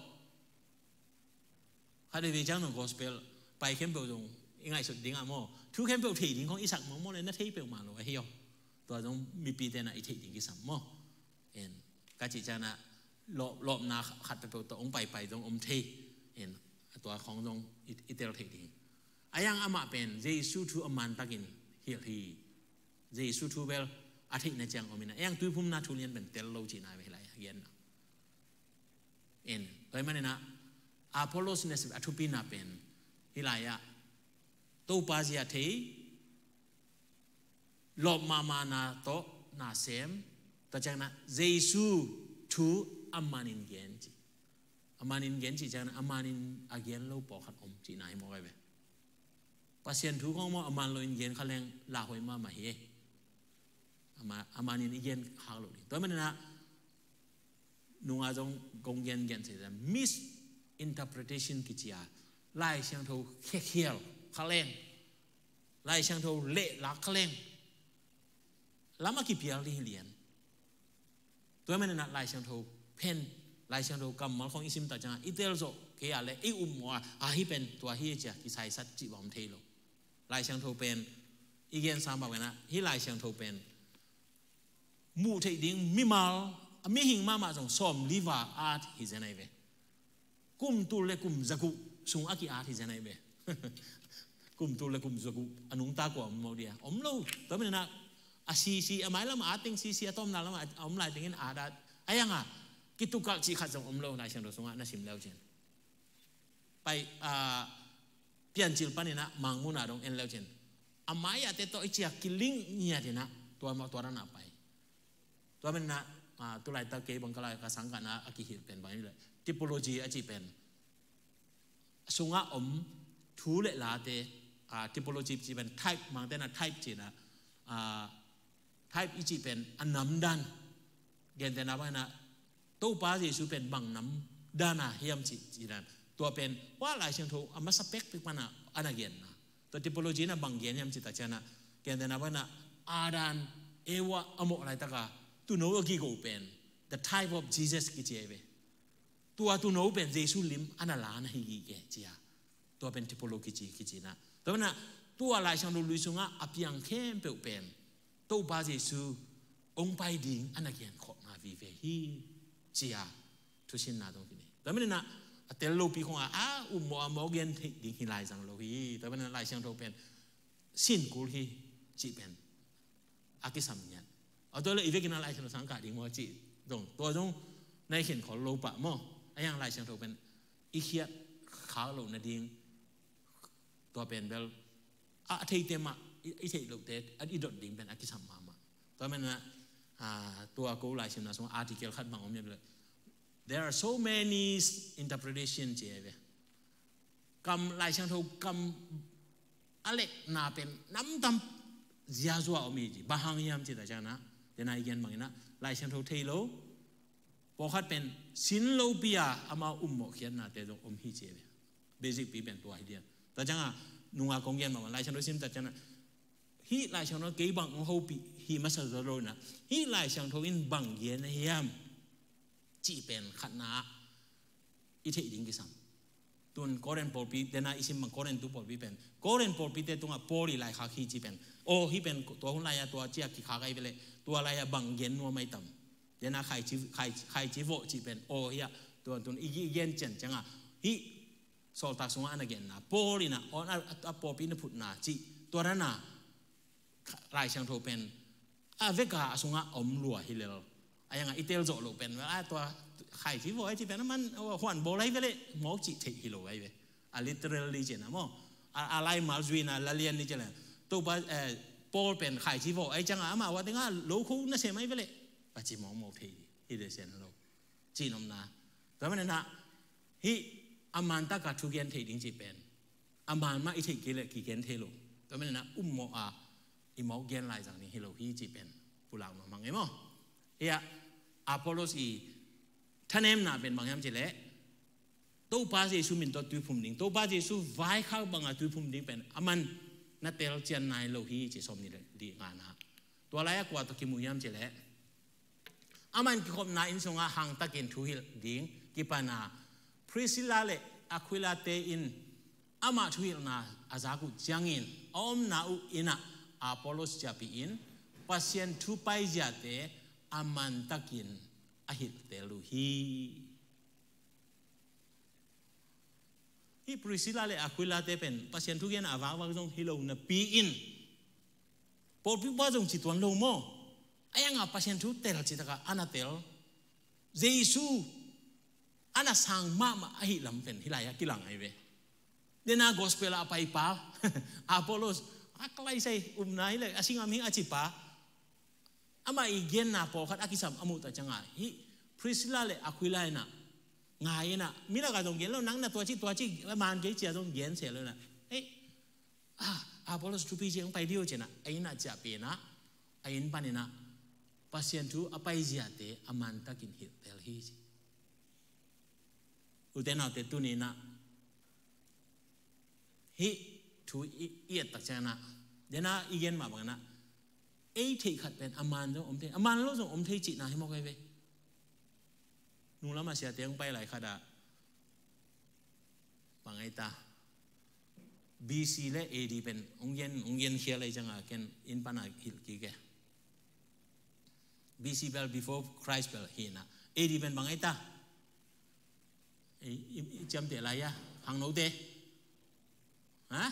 hay về trang nó gospel bài khen biểu dùng ngay suốt tiếng moทุกเข้มเปลวถี่ดิ้งของอิสักมองเลยนั่นที่เปลวมาเลยเฮียตัวตรงมีปีเตนะอิถี่ดิ้งกิสัมมอเอ็นกาจิจานะหลบนาขัดเปลวตัวองไปตรงที่เอ็นตัวของตรงอิเตลถี่ดิ้งอายังอามาเป็นเจสุทูอามันตักินเฮียทีเจสุทูเบลอาทิตย์ในจังอมินะยังตุยพุ่มนาทุเรียนเป็นเตลโลจีนายไปไรเย็นเอ็นโดยมันเนี่ยนะอะโพโลสเนสอัตุปีนาเป็นฮิลายะตัวปาเซียที่หลบมานาโตนาเซมแต่จังนะเจสุทูอามานินเกนจีอามานินเกนจีจังนะอามานินอาเกนเราปอกขัดอมจีนายมองไปเว้ปัสเซียนทุกข้องว่าอามานินเกนเขาแรงลาหอยมาเฮอามานินเกนหาโลดิตัวมันนะนุ่งอาจงกงเกนเสียแต่ misinterpretation กิจยาไล่เชียงทูเขี้ยวขะเลงไล่ช่างโทเละลักขะเลงแล้วมากี่ปีแล้วที่เรียนตัวมันน่ะไล่ช่างโทเพนไล่ช่างโทกำมันของอิสิมตาจังอิเตลโซเกียอะไรไอว่าฮิเป็นตัวฮิเจียกิไซสัตจิบอมเทโลไล่ช่างโทเป็นอีเกนสามบอกนะฮิไล่ช่างโทเป็นมูเทดิ้งมิมาลมิหิงมาส่งสมลิวาอาร์ตฮิเจนไอเวกุมตุเลกุมจักุสุงอากิอาร์ตฮิเจนไอเวกุมตัวเลยกุมจะกุอนุตากว่าโมเดียอมลูตัวมันนะซีอเมายละมาติงซีต้มน้ำละมาอมลายติงอาดัดไอ้ยังกิตุกักจีขัดจงอมลูนายเชิงตัวสงฆ์น่าชิมแล้วเช่นไปเปลี่ยนจิลปันนี่นะมังมุนาดงเอ็นแล้วเช่นอเมายแต่ตัวไอเจียกิลิงเนี่ยทีนะตัวนั้นไปตัวมันนะตัวลายตะเกียบังกลายกสังกันนะอากิหิเป็นแบบนี้เลยทิปโลจีอาจีเป็นสงฆ์อมทูเลลาเตทิปโลจีจีเป็น type บางแต่นะ type จีนะtype อีจีเป็นอันน้ำดันเกณฑ์แต่นะว่านะตู้ป้าจีสูเป็นบางน้ำด้านน่ะเฮียมจีนั้นตัวเป็นว่าหลายเชิงทูอามาสเปกเป็นมันอันนั้นเกณฑ์นะตัวทิปโลจีนะบางเกณฑ์เฮียมจีตาเจนะเกณฑ์แต่นะว่านะอาดันเอวะอโมอะไรตะกาตัวโน้กี่กูเป็น the type of Jesus กี่เจเวตัวโน้เป็นเยซูลิมอันนั้นล้านให้กี่เกจียตัวเป็นทิปโลจีนะแต่ว่านะตัวลายช่างดูลุยสงะอภิยังเข้มเปลวเป็นตัวบาเยซูองไปดิ่งอันนั้นเกี่ยนขอมาวิเวฮีจียทุชินนาตรงนี้แต่ไม่ได้นะเตลโลปีของมัวมอเกนดิ่งหิลายสังโลฮีแต่ว่านะลายช่างดูเป็นสินกูฮีจีเป็นอากิสัมเนี่ยเอาตัวเลยอีเวกินาลายช่างดูสังกัดดิ่งมัวจีตรงตัวตรงในเขียนขอโลปะมั่งไอ้ยังลายช่างดูเป็นอีเคียขาวโลนาดิ่งตัวเป็นเบลอาทิตย์เต็มอีเทลูกเตะอีดดดิ่งเป็นอากิสัมมาตัวมันนะตัวกูหลายชิ้นนะสมมติอาร์ติเคิลขัดบางอมเนี่ยเลย there are so many interpretation เจ๊เว้ยคำหลายช่างถูกคำอะไรน่าเป็นน้ำตำเสียจัวอมีจีบางอย่างจีแต่จ้านะเดี๋ยวนายเขียนบางนะหลายช่างถูกเทโลพอคัดเป็นสินโลปียอามาหมอกเขียนนะแต่ตรงฮีเจเบเบสิกปีเป็นตัวไอเดียแต่จังอ่ะนุ่งอากงเย็นมาวันไล่ฉันรู้ซิมแต่จังอ่ะฮีไล่ฉันรู้เกี่ยบังเขาปีฮีมาสักโรนะฮีไล่ฉันรู้อินบังเย็นเฮียมจีเป็นขัดนาอิเทดิ้งกิสัมตุนโคเรนปอลปีเดน่าอิสิมบังโคเรนตัวปอลปีเป็นโคเรนปอลปีเตตรงอ่ะปอลีไล่ขาฮีจีเป็นโอ้ฮีเป็นตัวคนไล่ตัวเจียกิขาไกไปเลยตัวไล่บังเย็นนัวไม่ต่ำเดน่าใครจีโวจีเป็นโอ้เฮียตัวตุนอีเย็นเจนจังอ่ะฮีโซลตาสงอันนั้นเกนนะปอลีนะอ๋อนะปอลปีนพุทธนาจีตัวนั้นนะไล่ช่างโทเป็นเวกาสงะอมลัวฮิเลลยังไงอิเตลโจโลเป็นว่าตัวไข่ที่บอกไอ้ที่เป็นนั้นมันหวานโบไลไปเลยหมอกจิตฮิโลไว้เว้ยliterally เจนะมั้งอะไรมาจวินะละเลียนนี่เจนะตัวปอลเป็นไข่ที่บอกไอ้จังอ่ะมาว่าแต่งั้นโลคุน่าเสียไหมไปเลยปัจจิมองโมเพย์ฮิเลเซนโลจีนอมนาแต่มันนะฮิอามันตากาทุกเย็นเทดิ้งจีเป็นอามันมาอิเทกิเลกี่เย็นเทโลแต่มันนะโมอาอิมอกเย็นลายจากนี้ฮิโลฮีจีเป็นผู้หลังมามังไงมั้งเฮียอพอลโลสีท่านเอ็มน่ะเป็นบางอย่างเจเล่ตัวป้าเจสุมินตัวตุยพุ่มดิ้งตัวป้าเจสุไว้ข้าวบางตุยพุ่มดิ้งเป็นอามันนัดเตลเจียนนายโลฮีจีสมนี่เลยดีงานนะตัวอะไรกว่าตัวกิมุยามเจเล่อามันกิคมนาอินสงะหังตะกินทุฮิลดิ้งกิปานาพริซิลาเลอะควิลาเตอินอามาทุฮิลนาอาซากุจังอินอมนาอุอินะApollos Japiin, pasien tupai jate aman takin ahit teluhi. Hi Priscilla le Aquila te pen pasien tu gen awak jong hilo na piin. Por pi ba jong chituan lo mo. Ayang pasien tu tel chitaka anatel. Jesu ana sang mama ahit lam pen hilaya kilang ai ve. Dena gospel apa ipa Apollos akalay say umnay le asing aming achipa ama igen na po kat akisam amuta changa hi Priscilla le Aquila na ngai na mila ka dong gen lo nang na tua chi man ge chia dong gen se lo na Apollos tu pi jeng pai dio chena ai na cha pe na ai in panina pasien tu apai jiate amanta kin hil tel hi utena te tu ni na hi tu iet tak chana dena igen ma bang na ei thei khat pen aman jong om the aman lo jong om thei chi na hi mo kai ve nu la ma sia teng pai lai khada bang ai ta BC le AD pen ong yen khia lai changa ken in pana hil ki ke BC bel before Christ bel hi na AD pen bang ai ta ei cham te lai ya hang no te ha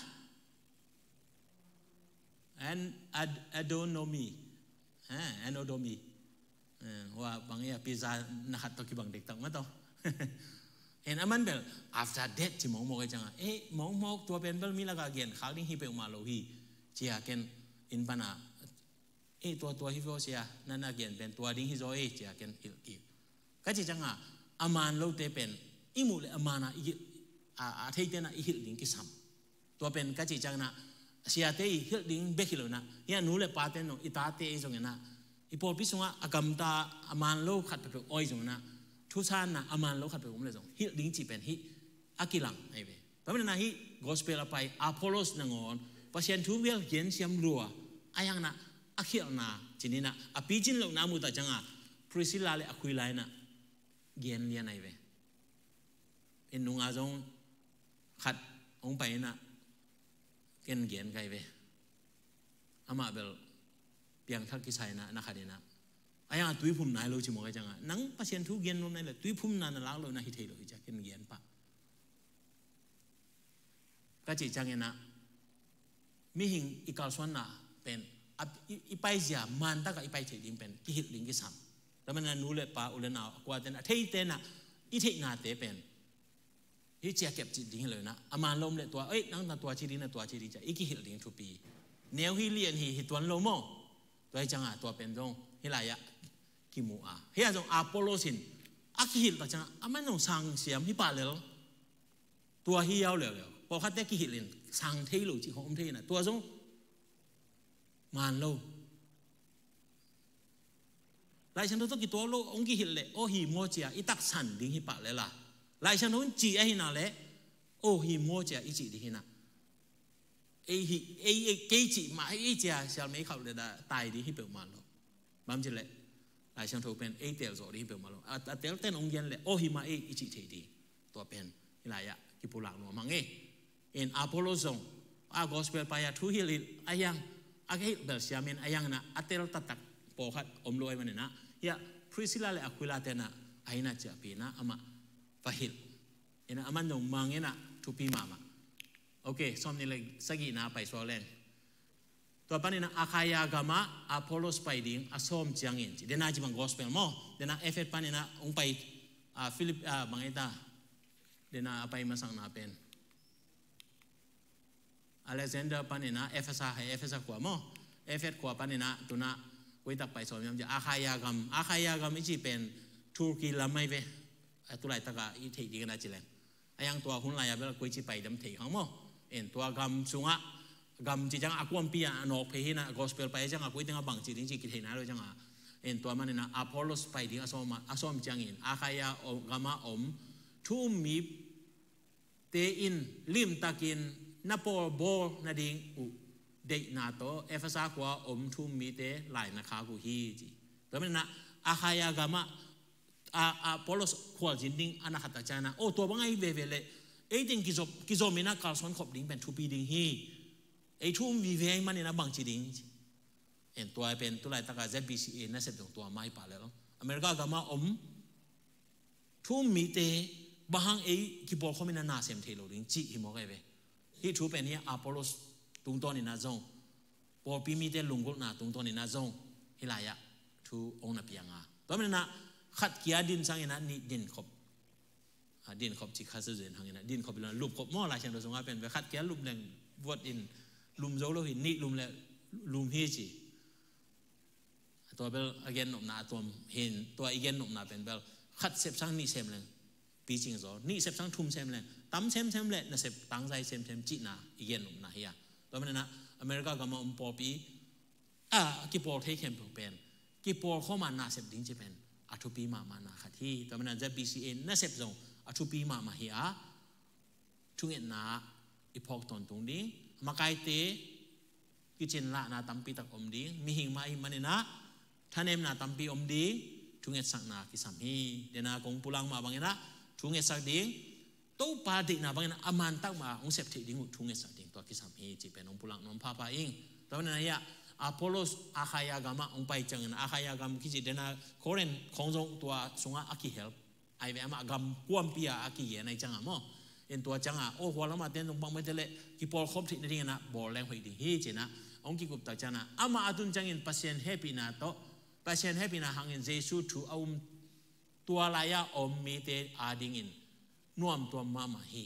and adonomy anodomy wa bangya pizza na hato ki bang dektak ma to and aman bel after that chi mong mo ka changa mong mo to pen bel mi la ga gen khal ding hi pe ma lo hi chia ken in bana to hi vo sia na na gen pen to ding hi zo chia ken il ki ka chi changa aman lo te pen imu le amana a thei te na i hil ding ki sam to pen ka chi changa sia te hil ding bekilo na ya nu le paten no itate e jong na ipol pi sunga agamta aman lo khat pe oi jong na thu san na aman lo khat pe um le jong hil ding chi pen hi akilang ai ve tamen na hi gospel apai Apollos na ngon pasien thu wel gen siam lua ayang na akhil na chinina apijin lo na mu ta changa Priscilla le Aquila na gen lian ai ve en nunga jong khat ong pai na ken gen kai ve ama bel piang thak ki sai na khadina aya tui phum nai lo chi mo ka changa nang pasien thu gen nom nai le tui phum na la lo na hi thei lo hi cha ken gen pa ka chi chang na mi hing ikal swan na pen ipai ja man ta ka ipai thei dim pen ki hit ling ki sam ta man na nu le pa ulen na kwa ten a thei te na i thei na te pen hi chia kep chi ding le na aman lom le tua nang na tua chi ri na tua chi ri cha iki hil ding thu pi neu hi lian hi tuan lo mo toi changa tua pen dong hi la ya ki mu a hi a jong Apollosin aki hil ta changa aman nong sang siam hi pa le tua hi yao le po khat te ki hilin sang thei lo chi hom thei na tua jong man lo lại chẳng đâu cáiตัวโลองค์กิหิเลโอหิโมเจียอีตักสันดิ้งหิปะเลยล่ะหลายฉันนู้นจีไอ้หินาเลยโอหิโมเจียอีจีดิ้งหินะไอ้เกจิมาไอ้เจียชาวไม่เขาเลยได้ตายดิ้งหิเปิลมาแล้วมั่มจีเลยหลายฉันถูกเป็นไอ้เตลโซดิ้งหิเปิลมาแล้วเตลเต้นองค์ยันเลยโอหิมาไอ้อีจีเทดีตัวเป็นหลายอะกิปุลังนัวมังเอ็นอะโพโลซงอากอสเปลไปอะทุฮิลิอายังอาเกเบลเซียเมนอายังนะอัตเตลตัดตักโปขัดอมลอยมันนะยาพริซิลาเลอะคุลาเตนะไอ้น่าจะปีนะอามาฟาฮิลเอ็นอามันดงมังเอ็นะทุปีมาโอเคสมนี่เลยสกีนะไปสวอเลนตัวปันนี่นะอาคายากามะอะโพโลสไปดิ้งอาสมจียงอินเดน่าจิบังกอสเปลโมเดน่าเอฟเอปันนี่นะองไปฟิลิปบางไอตาเดน่าไปมาสั่งนาเป็นอเล็กซานเดอร์ปันนี่นะเอฟเอสให้เอฟเอสขวาโมเอฟเอสขวาปันนี่นะตัวน่ะคุยตักไปสอนยามจะอาคายากามอีจีเป็นตุรกีละไม่เวตัวไหลตะกะอีเทดีกันนะจิเลนไอ้ยังตัวหุ่นลายเวลาคุยจีไปดำเทขังโมเอ็นตัวกำสุงะกำจีจังอากุมปีอันอกเพหินะกอสเปลไปจังอาคุยตั้งบังจีดิ้งจีกิเทนะเลยจังเอ็นตัวมันนี่นะอะโพโลสไปดิ้งอาสมจังอินอาคายากามะทุ่มมีเตอินลิมตะกินนับโบนาดิ้งเด็กนาโตเอฟซากว่าทุ่มมีเตหลายนักข่าวกูฮีจีตัวมันนะอาคายากามะอะโพโลสขวดจินดิ้งอันนักขัดใจนะโอ้ตัวบางไอ้เวเวเลไอ้ดิ้งกิโซมินะคาร์ซอนขบดิ้งเป็นทูปีดิ้งฮีไอ้ทุ่มวีเวมันนี่นะบางจีดิ้งเอ็นตัวเป็นตัวไหลตะกา ZBCA นั่นเสร็จตัวไม่ป่าแล้วอเมริกากามะทุ่มมีเตบางไอ้กิบอลเขาไม่น่าเสียมเทโลดิ้งจีหิมอกไอ้เวที่ทูเป็นเนี่ยอะโพโลสตุงตัวนี่น่าจงพอปีมีเตลุงกุลน่ะตุงตัวนี่น่าจงฮิลายะทูองนับยังตัวมันน่ะขัดเกียดินสังเกตนะนี่ดินขบจิคาซึเซนทางนี้นะดินขบเป็นรูปขบหม้อลายเช่นเราสงฆ์เป็นไปขัดเกียรูปหนึ่งวอดดินลุมโจโลหินนี่ลุมเลยลุมเฮจิตัวเบลอเกนหนุ่มนาตัวเห็นตัวอีเกนหนุ่มนาเป็นเบลขัดเสพสังนี่เซมเลยปีจริงซอนี่เสพสังทุ่มเซมเลยตั้มเซมเลยนะเสพตั้งใจเซมจีน่าอีเกนหนุ่มนาเฮียตัวมันนะอเมริกาก็มาปอปีกิปอลเทคเข้มเป็นกิปอลเข้ามานาเสพดิ้งจะเป็นอัตุปีมานาขัดที่ตัวมันจะ BCA น่าเสพจงอัตุปีมาเฮียทุ่งเอ็นนาอีพอกตอนตรงนี้มาไกลเตกิจละนาตั้มปีตักอมดิ้งมีหิงมาอีมันนะท่านเอ็มนาตั้มปีอมดิ้งทุ่งเอ็ดสักนากิสามีเดนากงปุลังมาบางนะทุ่งเอ็ดสักดิ้งตู้ปาดินาบางนะอามันตักมาองเสพที่ดิ้งทุ่งเอ็ดสักดิ้งตัวกิสามีจีเป็นองปุลังน้องพาอิงตอนนั้นเนี่ยอะโพโลสอาคายากามะองไปจังนะอาคายากามกิจเดนาโคเรนของจงตัวสงอากิเฮลไอเวมากามกวมปีอากิเยในจังอ่ะมั้งเอ็นตัวจังอ่ะโอ้หัวละมาเต้นตรงบางไม่เทเลกิปอลครบที่นี่นะบอลแรงหัวดิ้งเฮจนะองกิกุบตาจังนะอามาอาตุนจังอินพัศยันเฮปีนาโตพัศยันเฮปีนาหังอินเจสูทูเอาตัวลายอมมีเตอาดิ้งอินนวมตัวมาฮี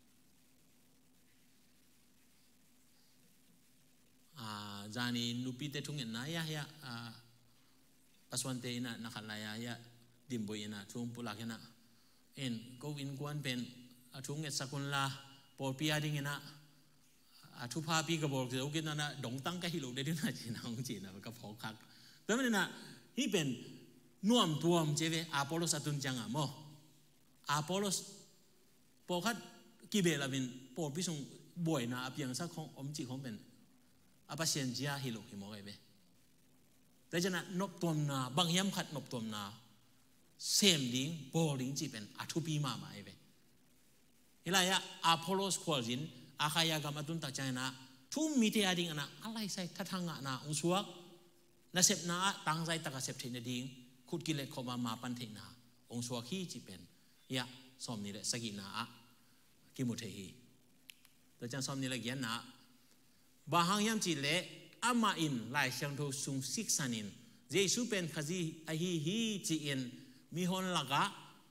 จานีนุปีเตทุ่งเงินนะยะปัสวันเตนะนักขันลายะดิมบอยนะทุ่งปุลักนะเอ็นก็วินกวนเป็นทุ่งเงินสกุลลาปอปีอาดิ้งนะทุพาปีกระบอกเดี๋ยวกินนะดงตั้งก็ฮิโลได้ด้วยนะจีน่าของจีน่าก็พอคักแต่ไม่นะที่เป็นนวมตัวมเจเวอะโพโลสตุนจังอ่ะโมอะโพโลสพอคัดกิเบลาเป็นปอพิสงบ่อยนะเพียงสักของอมจีของเป็นอาปัสยันจีอาฮิโลฮิโมไอเบแต่จะนะนบตัวนาบางยามขัดนบตัวนาเซมดิ้งบอดิ้งจีเป็นอัทุปีมาไอเบเฮลายะอะโพโลสควอลจินอาคายากามาตุนตักใจนะทุ่มมีเทียดิ้งนะอะไรใส่ทัดทางนะองสวกน่าเสพนะตั้งใจตักเสพเทนดิ้งขุดกิเลสเข้ามาปันเทนาองสวกขี้จีเป็นยะสอมนี่แหละสกินากิมุเทฮีแต่จังสอมนี่แหละเกียนนะบางยามจีเล่อามาอินไล่เชียงทูซุงซิกซันินเจสุเป็นขจีอฮีฮีจีอินมีฮอนลักะ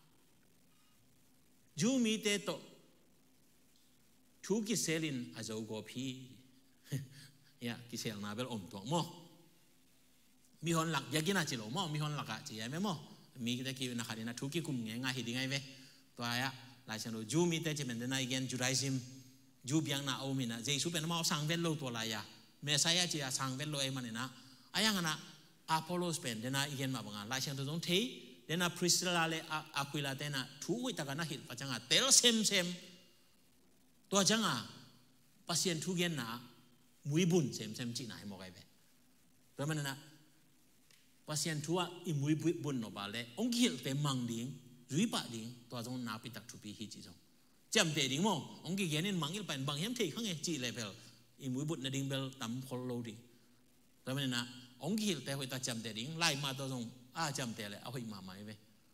จูมีเตโตทุกิเซลินอาจจะโกพียะกิเซลนาเบลอมตัวโมมีฮอนลักยากินาจิโลโมมีฮอนลักะจีไอเมโมมีแต่กินักขัดนะทุกิคุมเงง่ายหิดง่ายเวตัวไอ้ไล่เชียงทูจูมีเตจะเป็นเดนายเกนจูไรซิมจูบยังน่าเอามินะเจสุเป็นมาเอาสังเวลโลตัวลายะเมสายจีอาสังเวลโลเอมันนะไอ้ยังนะ Apollos pen dena igen ma banga lai chang to jong thei dena Priscilla le Aquila dena thu wi ta kana hil pa changa tel sem to changa pasien thu gen na mui bun sem chi nai mo kai ve to man na pasien thu a i mui bun no ba le ong hil te mang ding rui pa ding to jong na pi tak thu pi hi chi jong cham te ding mo ong ki gen in mangil pan bang hem thei khang e chi level i mui bun na ding bel tam khol lo ding to man na ông hiểu thế hội ta chậm thế đỉnh lại mà tôi dùng chậm thế lại hội mà mày về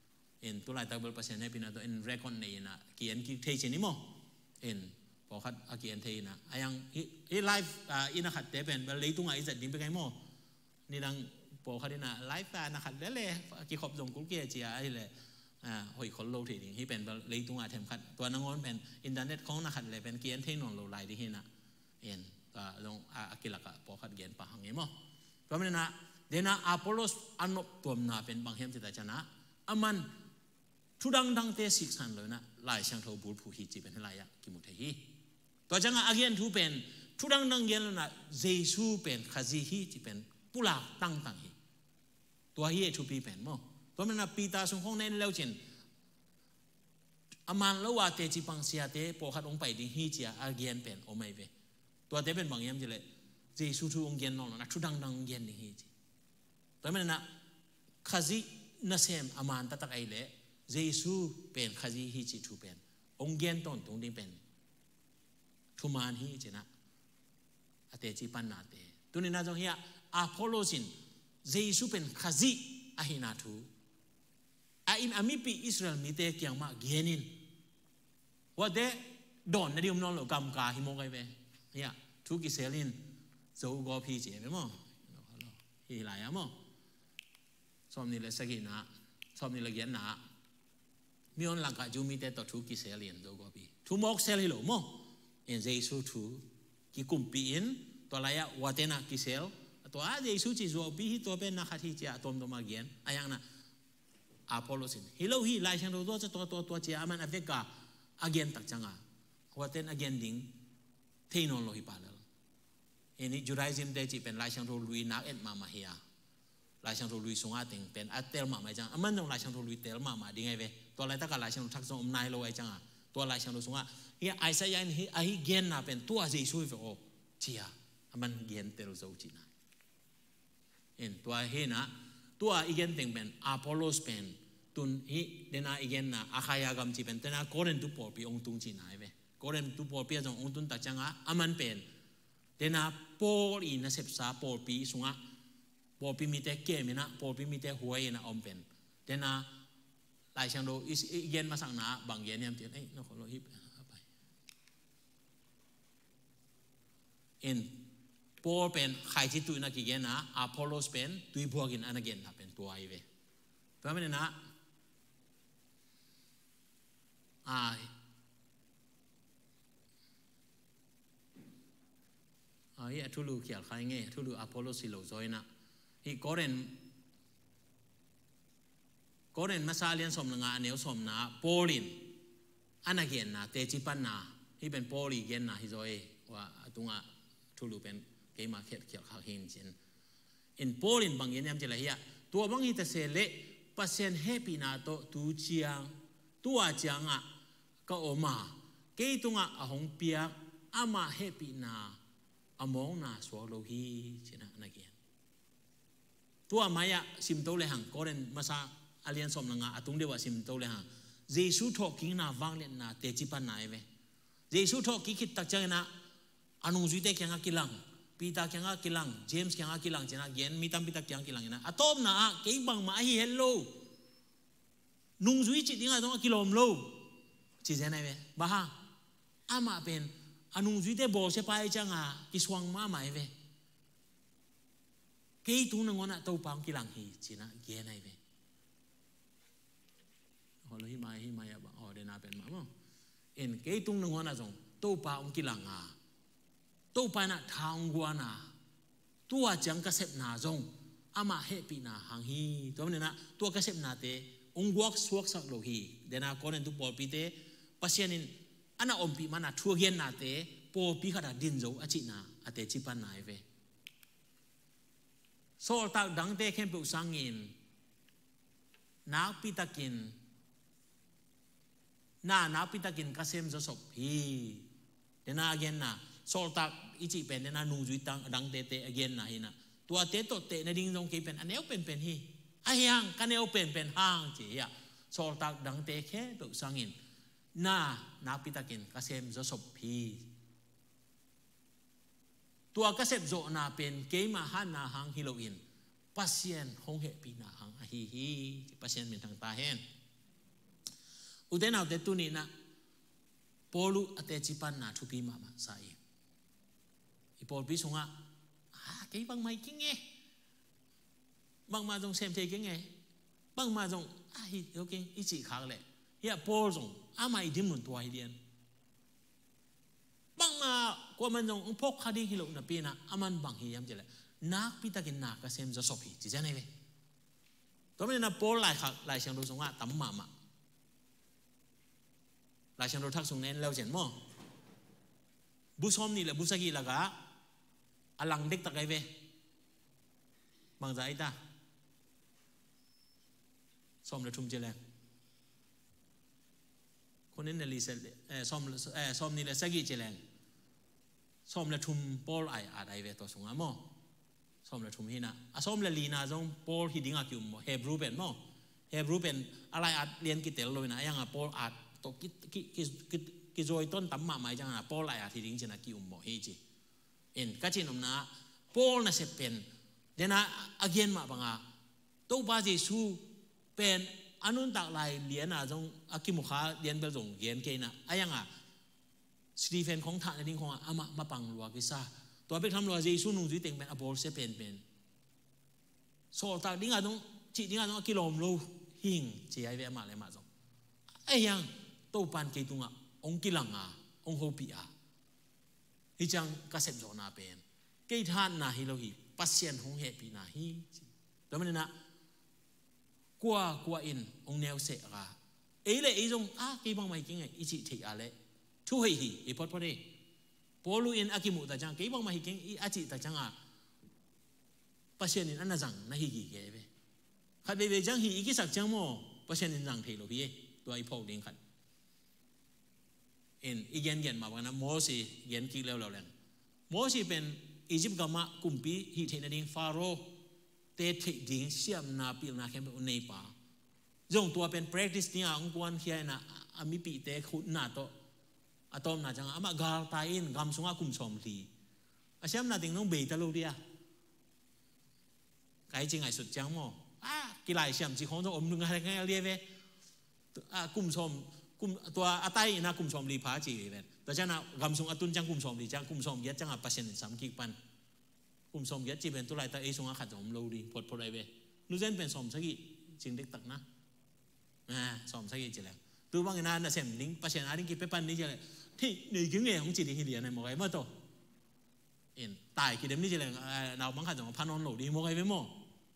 in tôi lại ta bớt passion hay pina tôi in record này na kiến cái thế chứ ní mo in bỏ khát kiến thế na ayang live in khát thế bên lấy tung ai giật đỉnh bên cái mo ni đang bỏ khát na live na khát đấy le cái khop dùng cũng kia chỉ ai le hội khol lâu thì đỉnh hi bên lấy tung ai thêm khátตัวนังงอนเป็นinternet ของนักขัดเลยเป็นkiến thếนอนlâu lại đi hi na in dùng cái là cái bỏ khát kiến pa hàngงี้moเพราะฉะนั้นเดน่าอพอลโลสอันนบตัวน่าเป็นบางแห่งที่ตาชนะอามันทุดังเตสิกสันเลยนะลายช่างทบูรผู้ฮิจิเป็นลายกิมุทฮีตัวจังอาเกียนทุเป็นทุดังเย็นเลยนะเยซูเป็นขจิฮิจิเป็นปุลาตั้งฮีตัวฮีทุปีเป็นมั้งเพราะฉะนั้นปีตาสงฆ์ในเล่าเช่นอามันละว่าเตจิปังเสียเตปอขัดองไปดิฮิจิอาเกียนเป็นโอไม่เวตัวเตเป็นบางแห่งที่เลยเยซูทุองเย็นนอนนะทุดังเย็นนี่ฮิแต่เมื่อนั้นขจินัสเซมอามันตัดไอเล่เยซูเป็นขจิฮิจิทุเป็นองเย็นตอนตรงนี้เป็นทุมานฮิจินะอเตจิปันนาเตตัวนี้น่าจะเฮียอพอลโลสินเยซูเป็นขจิอาหินาทูอามิปีอิสราเอลมีเตเกียงมาเกียนินว่าเดดอนในดิมนอนหลอกำกาฮิโมไกเวเฮียทุกิเซลินโจกอพีเจไปมั้งฮีหลายอ่ะมั้งสอบนี่เลยสักกี่นะสอบนี่เลยเย็นนะมีคนหลังกับจูมีแต่ต่อทุกิเซลินโจกอพีทุมอกเซลิโลมั้งเอ็นเยซูทุกิกุมปีอินตัวอะไรอะวัดเตนะกิเซลตัวเยซูจิโจปีตัวเป็นนักขัดที่จะตอมตัวมาเกียนอะไรอย่างน่ะอพอลโลสินฮิโลฮีไลชันโรตัวจะตัวเจ้ามันอเวกาอาเกียนตักจังอ่ะวัดเตนอาเกียนดิ้งเทนอนโลหิปาเลอันนี้จูไรซิมเดจิเป็นลายช่างโทลุยนักเอ็ดมาเฮียลายช่างโทลุยสงอาติงเป็นอัตเตลมาไม่จังมันต้องลายช่างโทลุยเตลมาดีไงเว้ตัวอะไรตั้งกับลายช่างทักษะนายโลไอจังอ่ะตัวลายช่างโทสงอาเฮียไอซ์ยันไอเกนน่ะเป็นตัวเจสุยโอเชียมันเกนเตลโซจินะเอ็นตัวเฮนะตัวอีเกนติงเป็นอพอลโลสเป็นตุนฮีเดน่าอีเกนน่ะอาคายากรรมจีเป็นแต่น่ะโกเรนตุปอปีองตุงจีนายเว้โกเรนตุปอปีจงองตุนตักจังอ่ะมันเป็นเดน่าปอลีน่ะเสพสาปอปีสงอ่ะปอปีมีแต่เกมินะปอปีมีแต่หัวนะอมเป็นเดน่าลายช่างโดอีเกนมาสั่งหนาบางเย็นเนี่ยเอ้ยนกขอโลหิบไปเอ็นปอเป็นใครที่ตุยนักกิเกนนะอพอลโลสเป็นตุยบัวกินอันนักเกนนะเป็นตัวไอเวเพราะไม่ได้นะฮีทุลูเขียนใครเงี้ยทุลูอพอลโลสิโลซอยนะฮีโกเรนมาซาเลียนสมงานเนียวสมนะโปลินอันนักเกนนะเตจิปันนะฮีเป็นโปลีเกนนะฮิโซเอว่าตุงะทุลูเป็นเกมาเขียนข้าวหินเช่นอินโปลินบางอย่างเนี่ยจะอะไรเฮียตัวบางทีแต่เสเลปัสเซนเฮปีนาโตตูเจียงตัวเจียงอ่ะก็ออกมาเกยตุงะหงเปียอามาเฮปีนาอมองนาสวโลฮีเช่นนักเรียนตัวมายะซิมโตเลหังก็เรนมาซาอาเลียนสมนังอาตุงเดียวซิมโตเลหังเยซูทอกิงนาวังเลนนาเตจิปันนายเวเยซูทอกิคิดตักจังนะอนุจุเตเกียงกิลังปีตาเกียงกิลังเจมส์เกียงกิลังเช่นเย็นมีตัมปีตาเกียงกิลังนะอะตอมนะเกี่ยบังมาฮีเฮลโลนุ่งจุยจิตยังไงต้องกิโลมโลจีเจนไอเวบ้าอามาเป็นอนุจุยเตบอลเชปายจังอ่ะกิสวงมาไม่เวเกี่ยตุงนังวนะตัวปังกิลังฮีจีนะเกี่ยนไอเวฮอลฮิมายบ้าเดน่าเป็นมามั้งเอ็นเกี่ยตุงนังวนะจงตัวปังกิลังอ่ะตัวปังน่ะทางกัวน่ะตัวจังกษตรน่ะจงอามาเฮปีน่ะหังฮีตัวนี้นะตัวกษตรน่ะเตองวักสวกสักโลฮีเดน่าคนนั้นตุปอปีเตปัสยานินอันน่ะอมปีมันน่ะทัวเกียนน่ะเตปอปีขนาดดินโจอจิน่ะอเตจิปันนายเวโซลตาดังเตะเข้มปุสังอินนักพิทักษ์นักพิทักษ์กษมจะศพฮีเดน่าเกนน่ะโซลตาอิจิเป็นเดน่านูจุยตังดังเตะเกนน่ะฮินะตัวเตะตัวเตะในดิ่งตรงกี่เป็นอันเนี้ยเป็นฮีไอ้ยังกันเนี้ยเป็นห้างจีอ่ะโซลตาดังเตะเข้มปุสังอินนักพิทักษ์กษมจะศพฮีตัวเกษตรโจนาเป็นเกมาหันนาหังฮิโลอินปัสเซียนหงเหปีนาหังฮีปัสเซียนเป็นทางตาเห็นอุเทนเอาเตตุนีนะปอลูอเตจิปันนาทุพีมาใส่อีปอลพิสุงะเกี่ยบางไม่กิ้งเงบางมาจงเซมเทกิ้งเงบางมาจงฮิโอเคอีจีขากเลยเฮียปอลจงไม่ดิมุนตัวฮิเดียนบางมากว่ามันจงพกคดีฮิโลนับปีนะอามันบางฮิยามเจเลยนักพิทักษ์นักเกษมจะสอบฮีจีเจนี่เว้ยตัวมันนะปอลหลายเชิงรู้สงะตั้มมาหลายเชิงรู้ทักสงเน้นแล้วเจนมั้งบุษอมนี่แหละบุษกีละกะอลังเด็กตะไคร้เว้ยบางใจตาซ้อมเลยทุ่มเจริญคนนี้เนี่ยลิเซซ้อมนี่แหละสกีเจริญซ้อมเลยทุ่มปอลอะไรเว้ยตัวสงะมั้งซ้อมเลยทุ่มหินะซ้อมเลยลีน่าจงปอลฮิดิ้งอาคิวมั้งเฮบรูเป็นมั้งเฮบรูเป็นอะไรเรียนกิเตลเลยนะยังปอลตัวกิจอยต้นตั้มมาไม่จังนะปอลฮิดิ้งเจนักคิวมั้งเฮจีก็จีนอมนะปอลน่ะเสพเป็นเดี๋ยวนะอาเกียนมาบังอาตัวบาเจสูเป็นอนุนตักลายเลียนจงอากิมุขาเลียนเบลจงเลียนเกนะยังสตีเฟนของท่านในดิ้งของมาปังรัวกิซาตัวเป็นคำรัวเจสูนุ่งจุดเต็งเป็นอโบลเสเป็นโซตักดิ้งจงจีดิ้งจงกิโลมลูหิงเจียเวมาเลยมาจงยังตัวปันเกตุงองกิลังองโฮปีฮิจังกษตรโจนาเป็นเกี่ยท่านนาฮิโลฮีปัสเซียนหงเหปีนาฮีแล้วมันนะกลัวอินองเนวเสกาเลยจงกี่บางไม่กี่ไงอิจิที่อะไรทุยฮีอีพอดเลยพอลูอินอากิมุตาจังกี่บางไม่กี่อาจิตาจังปัสเซียนอันนั้นจังนาฮีกี่เกเวขัดเวจังฮีอีกิสักจังโมปัสเซียนจังเทโลฮีตัวไอพอดิ้งขัดอีเย็นมาวันนั้นโมเสเย็นกี่แล้วแรงโมเสเป็นอียิปต์กับมากุมปีฮิตเฮนดิ้งฟาโรเตะดิ้งเสียมนาปิลนาเข้มเป็นอุเนปาจงตัวเป็น practice เนี่ยองค์กรเฮียนะมีปีเตะขุนนาโตอะตอมนาจังมากาลตายอินกำสงะกุมสมทีเสียมนาดิ้งน้องเบย์ตะลุเดียไก่จริงไงสุดจังโมกีฬาเสียมจีของตัวอมนึงอะไรเรียกเว้กุมสมตัวอาไตนะกุมสมลีพาจีเลยแต่เจ้านะกำสงอาตุนจังกุมสมลีจังกุมสมยัดจังปัสเซนสามกิปันกุมสมยัดจีเป็นตัวไรแต่ไอสงอาขัดสมโลดีพอดไรเว้นู้เจนเป็นสมสักกี่จริงเด็กตักนะสมสักกี่จีแล้วตัวบางงานน่ะเซมลิงปัสเซนอาริงกิเปปันนี่จีเลยที่หนึ่งกิ้งเงี้ยของจีดีฮิเลียในมองไอ้เมื่อโตตายกี่เดมนี่จีเลยเราบางขัดสมพันนอนโลดีมองไอ้เว้โม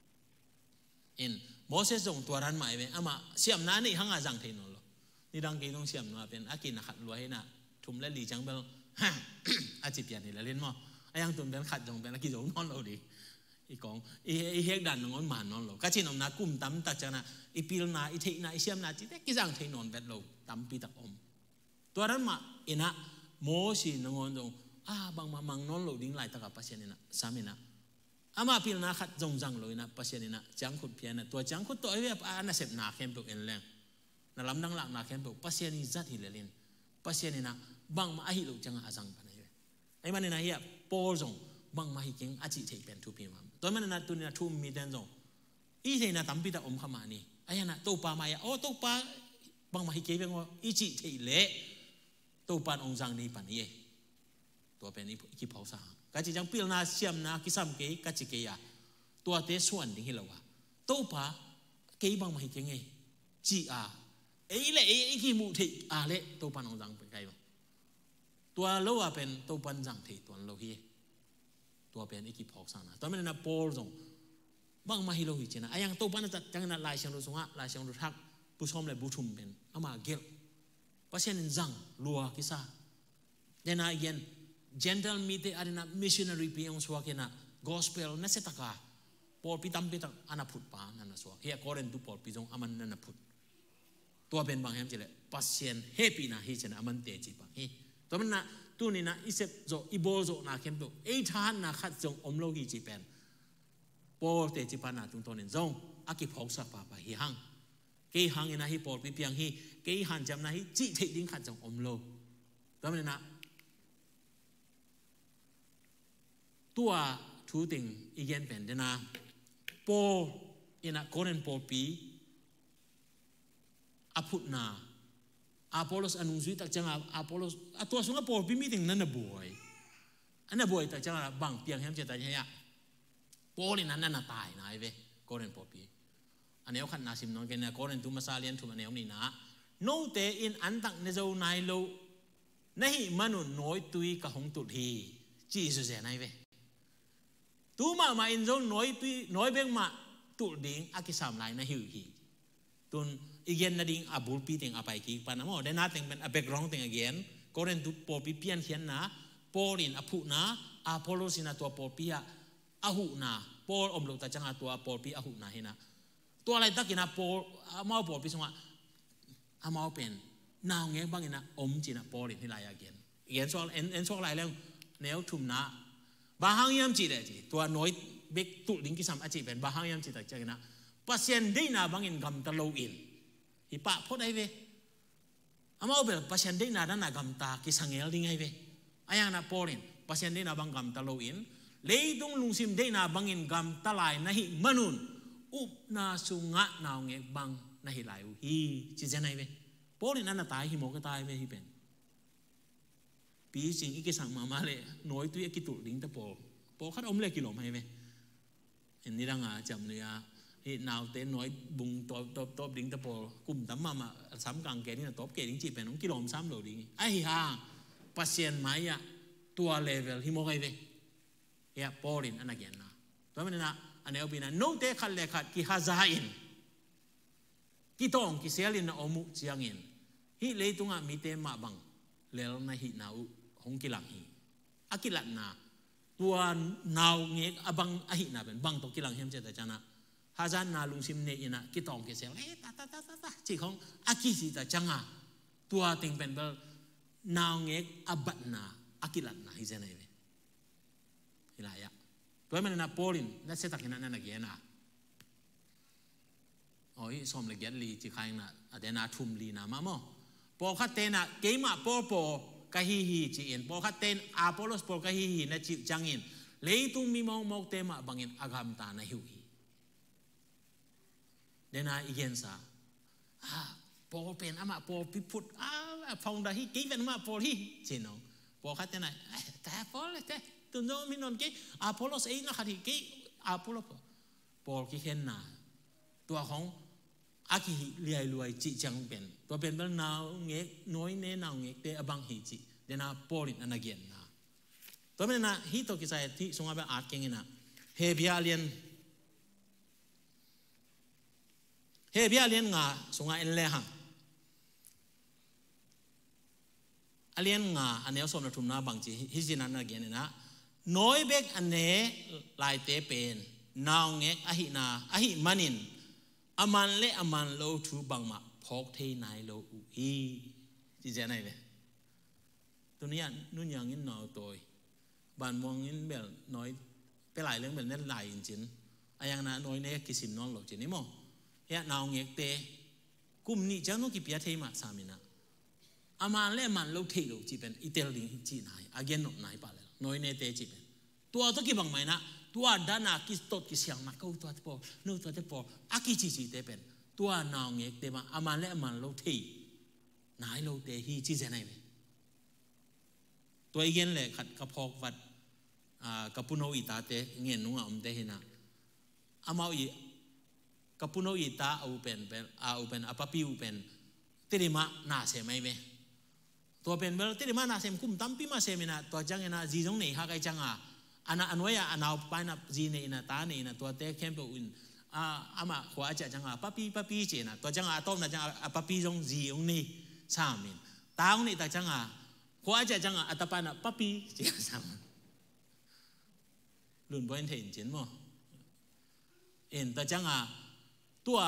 โมเสสส่งตัวรันใหม่เว้มาเสียมน้านี่หังอาจังเทนนนี่ดังกี่ต้องเสียมนัวเป็นอากินขัดรวยนะทุ่มและลีจังเบลอาจิเปียนนี่ละเล่นมั้งยังตุ่มเป็นขัดจงเป็นอากิจงนอนเราดีอีกองอีเฮกดันงอนหมานนอนเราก็ชินอมนากุมตั้มตักจังนะอีปิลนาอีเทนาอีเสียมนาจิเด็กกิจังเทนนเป็นเราตั้มปีตักอมตัวนั้นมาอินะโมชีนงอนจงบางมามังนอนเราดิ้งไหลตะกับปัสเซียนนะสามีนะมาปิลนาขัดจงจังเลยนะปัสเซียนนะจังขุดเพียนนะตัวจังขุดตัวไอ้เรื่องน่าเสพนาเข้มตัวเองแรงนั่นลำดังหลักนาเข้มตัวปัสเซียนนี่จัดฮิเลลินปัสเซียนนี่นะบางมาอาฮิลุจังอาจังปนัยไอ้มันนี่นะเฮียโปจงบางมาฮิเก่งอาจิเทเป็นทุพีมันตัวมันนะตัวนี่นะทุ่มมีเดนจงอีเทนะตั้มปีตาอมขมานี่ไอ้ยันนะตัวปลามายาตัวปลาบางมาฮิเก่งเป็นว่าอีจิเทเละตัวปลาองจังนี่ปันนี่ตัวเป็นอีกิเผาสางก็จะจังพิลนาเสียมนากิสามเกยก็จะเกยตัวเตส่วนดิ้งฮิลวะตัวปลาเกยบางมาฮิเก่งไงจีเลยไอ้ขี้มูทิเละตัวปันองจังเป็นไงบ้างตัวเราเป็นตัวปันจังทีตัวเราเฮียตัวเป็นไอ้ขี้พอกสังนะตัวมันน่ะโปลจงบางมาฮิโลหิจินะไอ้ยังตัวปันจังนั้นลายเชียงรุสงะลายเชียงรุทักผู้ชมเลยบุชุมเป็นอามาเกลเพราะเช่นจังลัวกิซาเดน่าเย็น gentle มีแต่อะไรนะ missionary เพียงสวากินะ gospel นั่นเสตากาปอลพิตัมพิตังอันพุทธปานันสวะเฮียโกเรนตุปอลพิจงอามันนันพุทธตัวเป็นบางแห่งเจริญปัสเซียนเฮปีนะฮิเชนอามันเตจิปังฮีตัวมันนะตัวนี้นะอิเซปโจอิโบโจนาเข้มตัวทานนะขัดจงอมโลกีจิเป็นปอลเตจิปันนะตุงตัวนี้จงอากิพอกสักปะปะฮีหังเกยหังนะฮีปอลพิเปียงฮีเกยหันจำนะฮีจิเทดิ้งขัดจงอมโลตัวมันนะตัวทูติงอีเกนเป็นเดนะปอลอินะโกเรนปอลปีอาพุทนาอาโปโลสอนุสุยตักจังอาโปโลสตัวสุงอาโปลปีมีถึงนั่นน่ะบวยอันน่ะบวยตักจังบางเปียงแฮมเจตายเนี่ยโปลินั้นน่ะตายนายเวโกเรนปอปีอันนี้เขาขันนาซิมน้องกันเนี่ยโกเรนตุมาซาเลียนทุมอันนี้นี่นะโนเตอินอันตักเนเจ้านายโลนี่มนุษย์น้อยตุยกับหงตุทีจีสุเสนายเวตูมาอินโจน้อยตุยน้อยเบ่งมาตุดิ่งอากิสามลายนะหิวหีตุนอีกอย่างนั่นเองอาบุลปีติงอาไปกี่ปานามอเดน่าติงเป็นอาเบกร้องติงอีกอย่างก็เรนตุปอปีเปียนเขียนนะปอลินอาพุนะอาโพโลสินะตัวปอปีอาหุนะปอลอมโลตาจังอาตัวปอปีอาหุนะเห็นนะตัวอะไรตักกินะปออามาปอปีสงะอามาเป็นนาวเงี้ยบางกินะอมจีนะปอลินที่ลายอีกอย่างโซลเอ็นโซลายแล้วแนวทุ่มนะบางอย่างจีเลยจีตัวน้อยเบกตุลิงกิสามอาจีเป็นบางอย่างจีตักจังนะปัสเซนได้นะบางอินกำตะโลอินฮิปะพอได้เวอามาเอาไปปัสเซนได้นะด้านกำตากิสังเกลดิ้งไงเวอายังนะปอลินปัสเซนได้นะบางกำตะโลอินเลยต้องลุงซิมได้นะบางอินกำตะลายนะฮิมนุนอุปนาสุงะนาวเงบางนะฮิลายฮีจิเจนไงเวปอลินนั่นตายฮิโมก็ตายเวฮิเป็นปีสิงอีกสังมาเลยน้อยตัวกิตุลิงตะปอขัดอมเล็กกิโลไม่เวเห็นนี่ดังอ่ะจำเนื้อที่นาวเต้นน้อยบุงตบดิ้งตะโปกุ่มตั้มมาซ้ำกลางแกนี่นะตบเกดิ้งจีเป็นน้องกิโลมซ้ำโหลดิ้งไอ้ห่าปัสเซียนไม้อะตัวเลเวลที่โมไกเวเฮียปอลินอันนั้นเกี่ยนะตัวมันนะอันนี้เอาไปนะโน้ตเตะขัดเลขัดกิฮาซาอินกิตองกิเซลินนะอมุจียงอินฮิเลยตุงะมีเตมาบังเลลนะฮินาอุหงกิลังฮิอากิลันนะตัวนาวเงกอบังอหินาเป็นบังตกิลังเฮมเจตจานะฮาจานนาลุงซิมเนอินะกิตองกิเซลตาจีของอากิสิตาจังอะตัวติงเป็นเบลนาวเงกอบัตนาอากิลันนะฮิเจเนเวฮิลายะตัวมันนะปอลินนั่นเสตักนั่นนักเกียนะโอ้ยสมเลกยัดลีจีใครนะอเดนาทุมลีนะมาโมปอคัตเตนะเกมาปอกะฮีฮีจีอินปอคัตเตนอาโปโลสปอกะฮีฮีนะจีจังอินเลยตุมีมองมอกเตมาบังอินอากามตานะฮิวฮีเดน่าอีกอย่างซะปอเป็นอามาปอพิพุทธฟองดาฮีกี่เป็นอามาปอฮีเจนองปอคัตเตนะแต่ปอเลยแต่ตุนโนมินนกี่อาโปโลสเองนะคัดกี่อาโปโลปอกี่เห็นนะตัวของอากิเลียรวยจีจังเป็นตัวเป็นแบบนาวเงกน้อยเนนาวเงกเตอบังฮีจีเดน่าปอลินอันนั้นเกียนนะตัวเป็นนะฮีโตกิไซที่สงฆ์แบบอาร์ตเก่งนะเฮเบียเลียนเฮเบียเลียนงาสงฆ์เอ็นเลหังเลียนงาอันนี้สมรทุมนาบางจีฮิจินันนักเกียนนะน้อยเบกอันนี้ลายเตเป็นนาวเงกอหินาอหิมันินอามันเละอามันโลทูบังมาพอกเทนายโลอุฮีจีเจนายเวตัวนี้นุ่นยังยินนอตัวบานมองยินแบบน้อยไปหลายเรื่องแบบนั้นหลายจริงๆอายังนะน้อยเนี่ยกิสิมน้องหลอกจีนี่มั้งเฮ้ยนาวเงกเตกุมนี่จังน้องกิเปียเทมาสามินะอามันเละอามันโลเทโลจีเป็นอิเตลลิงจีนายอาเกนนกนายไปเลยน้อยเนี่ยเตจีเป็นตัวตัวกี่บังไหมนะตัวด้านนักกิสตดกิเสียงนักเขาตัวที่พอนู่นตัวที่พออากิจิจิเตเป็นตัวนาวเงกเตมาอามันเละอามันโลเทนายโลเตฮีจีเจนายเวตัวอีกอย่างเลยขัดกระพอกวัดกับปุโนอิตาเตเงี้ยนุ่งอมเตหินะอามาอีกับปุโนอิตาเอาเป็นอาปปิวเป็นติริมานาเสไม่เวตัวเป็นเบลติริมานาเสมคุ้มตั้มปีมาเสมินะตัวจังเงินะจีจงเนี่ยหากไอจังอันนั้นว่าอันเอาไปนะจีเนี่ยนะตาเนี่ยนะตัวเตะเข้มไปอุ่นอามาขวาจะจังปั๊บเจนะตัวจังต้มนะจังปั๊บจงจีองนี่สามินตาองนี่แต่จังขวาจะจังอัตปานะปั๊บเจสามรุ่นบอยเห็นจริงมั้งแต่จังตัว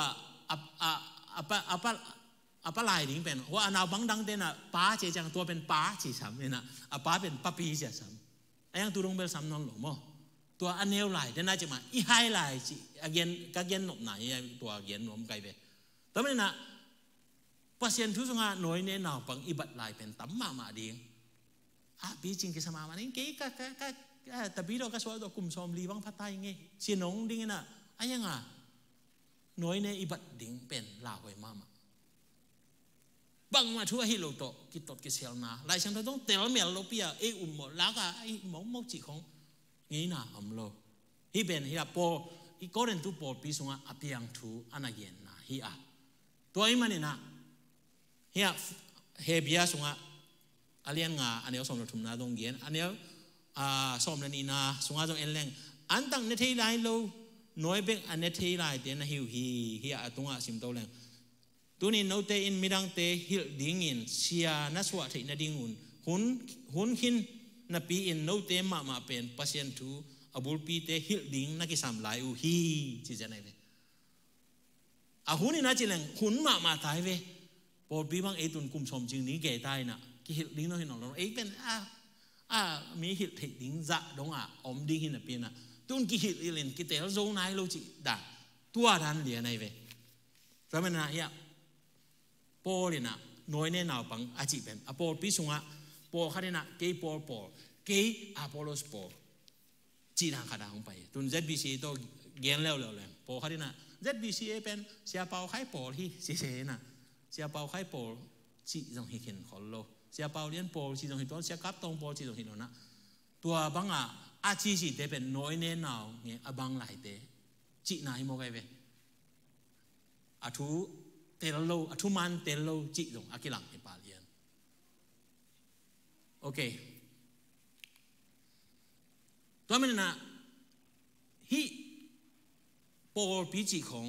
ปลายดิ้งเป็นว่าอนาวบังดังเดน่ะป้าเจจังตัวเป็นป้าจีซ้ำเนี่ยนะป้าเป็นป้าปีเสียซ้ำไอ้ยังตัวลงเบลซ้ำนอนหลงมั้งตัวอันเนวไหลเดน่าจะมาอีไฮไหลจีเย็นก็เย็นหนบไหนตัวเย็นหนมไกลไปแต่ไม่นะปัสเซียนทุสงาหน่วยเนี่ยหนาวปังอิบัดไหลเป็นตั้มมาดิ้งปีจริงกิสมามันนี่ก็แต่ปีเราก็สวดตัวกลุ่มซอมลีบังพัดไทยไงเสียนงดิ้งน่ะไอ้ยังหน่วยเนี่ยอิบัดดิ้งเป็นลาวไว้มาบังมาทั่วให้เราโตกิตตกิเซลนาหลายชั้นเราต้องเตลเมลเราเปียหมดแล้วก็หมกจิของงี้นะโลฮีเป็นฮีปอก็เรนตุปอปีสงะอภิยังทูอันนั้นเย็นนะฮีตัวมันเนี่ยนะเฮบียสงะอาเลียนงาอันนี้สมรทุมนาตรงเย็นอันนี้สมรนีนาสงะตรงเอลเลงอันตั้งเนทีไลโลน้อยเบงอันเนทีไลเดนฮิวฮีตรงสิมโตเลงตัวนี้โนเตอินมิดังเตฮิลดิ้งอินเสียนัสวะที่นาดิ้งหุนหินนับปีอินโนเตมาเป็นพัศยันทูอบุลปีเตฮิลดิ้งนักกิสามลายฮีจีเจนไอเวหุนนี่น่าจะเล่นหุนมาตายเวพอปีบางตุนกุมสมจริงนี้แก่ตายนะกิฮิลดิ้งน้อยหน่อยเป็นมีฮิลดิ้งจะดงอมดิ้งหินนับปีนะตุนกิฮิลเล่นกิเตลโซนายโลจิด่าตัวดันเดียนไอเวเพราะมันนะปอลน่ะน้อยเนี่ยหนาวปังอาจิเป็นปอลพิสุงะปอลเขาเนี่ยนะเกย์ปอลเกย์อพอลโลสปอลจีนางขาดางไปตุน ZBC ตัวเงี้ยแล้วปอลเขาเนี่ยนะ ZBC เป็นเสียเปาไข่ปอลที่เสียน่ะเสียเปาไข่ปอลจีตรงหินขอโลเสียเปาเลี้ยนปอลจีตรงหินตัวเสียกับตรงปอลจีตรงหินนะตัวบังอาจีจีเตเป็นน้อยเนี่ยหนาวเนี่ยบังไหลเตจีนายโมไกเวทูเตลโลทุมันเตลโลจิตรงอากิลังในปาเลียนโอเคตัวมันนะฮิปอลปีจิของ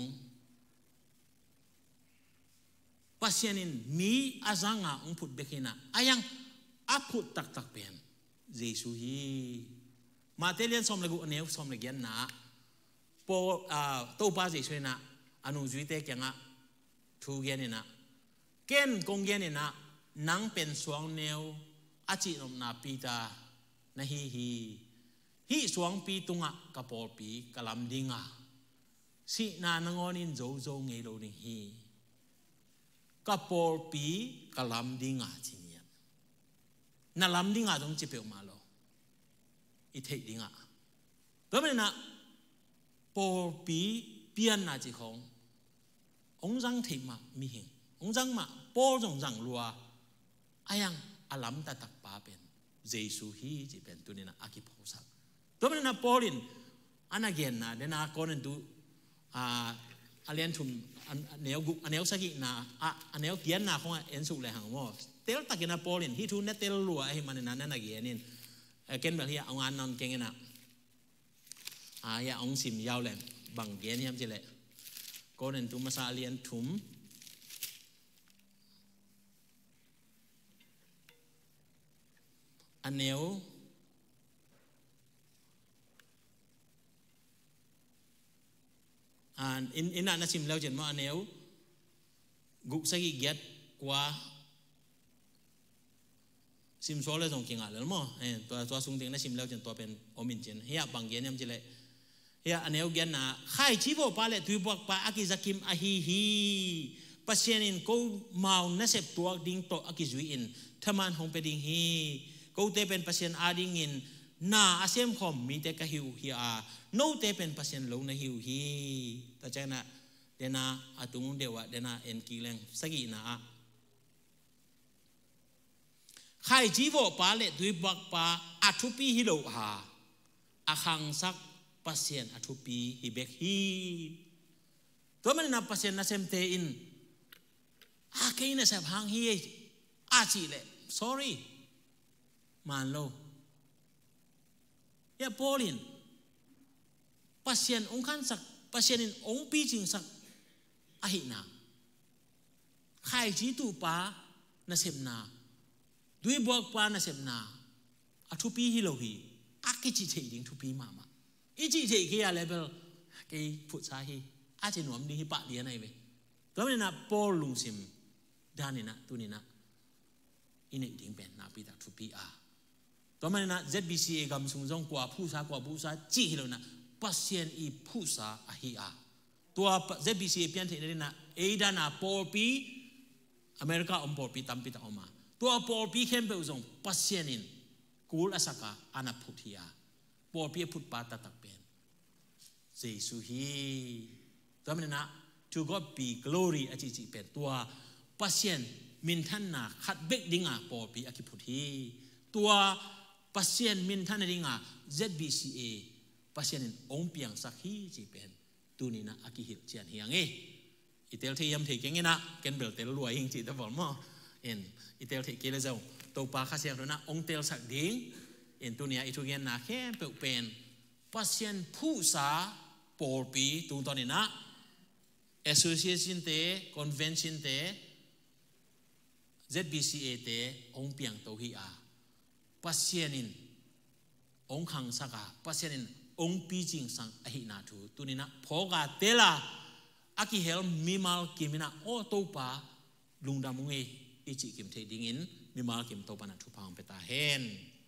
ปัสยานินมีอาจังองพุทธเบกินะอายังอาพุทธตักเป็นเยซูฮีมาเตลียนสมเลกุอันนี้สมเลกันนะปอตัวป้าเยซูนะอนุจุยเตกันทูเกนนะเกนกงเกนนะนังเป็นสวงเนวอาจินมนาปีตานะฮีสวงปีตุงะกะปอลปีกะลำดิงะสินานงอนินโจเงโลนิฮีกะปอลปีกะลำดิงะจิเนียนะลำดิงะตรงจิเปอมาโลอิเทดิงะตัวมันนะปอลปีเปียนนาจิขององจังเทมามีหิงองจังมาปอจงจังรัวอายังอาลัมตะตักปาเป็นเยซูฮีจีเป็นตัวนี้นะอากิพอสักตัวนี้นะปอลินอันนั้นเย็นนะเดน่าก่อนดูอาเลียนทุมอันเนี้ยกุอันเนี้ยสักอีนะอันเนี้ยเกียนนะของเอ็นสุเลยหังว่าเตลตักกินะปอลินที่ทุนเนี่ยเตลรัวไอ้มันนั่นนะเกียนินเกณฑ์แบบที่เอางานนอนเก่งนะอย่าองสิมยาวเลยบังเกียนยามจีเลยก่อนดูมาซาเลียนทุมอันเนี้ยอินนันสิมแล้วเจนมาอันเนี้ยกุศลเกียรติกว่าสิมโซเลตรงกิงอะไรแล้วมั้งตัวสุงติงนันสิมแล้วเจนตัวเป็นอมินเจนเฮียบังเกียนยามจีเลยเฮียอันเนี้ยเกียนนะใครชีวปาเลตุยบอกปาอากิจักิมอาฮีปัสยานินกูเมาเนเซปตัวดิ้งโตอากิจุยอินทำมันหงไปดิ้งฮีกูเตเป็นปัสยานอาดิ้งอินนาอาเซียมคอมมีแต่กะหิวฮีโนเตเป็นปัสยานลงในหิวฮีแต่ใจนะเดน่าอาตุงเดวะเดน่าเอ็นกิเลงสกีนะใครชีวปาเลตุยบอกปาอัทุปีฮิโลฮาอาคังซักปัสยานอัทุปีฮิเบกฮีตัวมันนับปัสยานนัเซมเตอินอาเกย์นัเซบหางฮีอาจีเล sorry มันโลยาโพลินปัสยานองค์ขันสักปัสยานินองค์ปีจิงสักอาหินาใครจีตูปานัเซมนาด้วยบอกปานัเซมนาอัทุปีฮิโลฮีอากิจิเทดิงทุปีมาอีจีเทเกียเลเบล cái phụ sa hi a chỉ nuông đi hi bạ đi này vềตัวนี้นะปอลุงซิมด้านนี้นะตัวนี้นะอินเดียเป็นนาปีตาทุปีอาตัวนี้นะ ZBCA กำสุงจงกว่าผู้สาจีฮิโลนะปัสเซียนอีผู้สาอาฮิอาตัว ZBCA เปลี่ยนที่นี่นะเอดานาปอปีอเมริกาปอปีตัมปีตาออกมาตัวปอปีเข้มเปอุจงปัสเซียนินกูลอาสกาอานาพุทธิอาปอปีพุทธปาตตักเป็นเจสุฮีตัวนี้นะ to God be glory อาจิจิเป็นตัวปัสเซียนมินทันนาขัดเบกดิงาปอปีอากิพุทธิตัวปัสเซียนมินทันดิงา ZBCA ปัสเซียนองเปียงสักฮีจีเป็นตัวนี้นะอากิหิตเจียนเฮียงเออิเตลที่ยำเทเก่งนะเกนเบลเตลรวยจริงจีตะบอกมั้งอิเตลที่เกลเจ้าตัวปลาข้าเสียงตัวนะองเตลสักดิ้งตัวนี้อิทุเกียนนะแค่เป็นปัสเซียนผู้สาปอปีตัวตอนนี้นะ Association เต Convention เต ZBCA เตองเปียงตัวฮีอาปัสเซียนินองขังสักาปัสเซียนินองปีจิงสังอหินาทูตัวนี้นะพอกาเตล่าอากิเฮลมีมาลกิมินะโอตัวปาลุงดามุงเออิจิกิมเทดิงินมีมาลกิมตัวปานะทุพังเปตาเฮน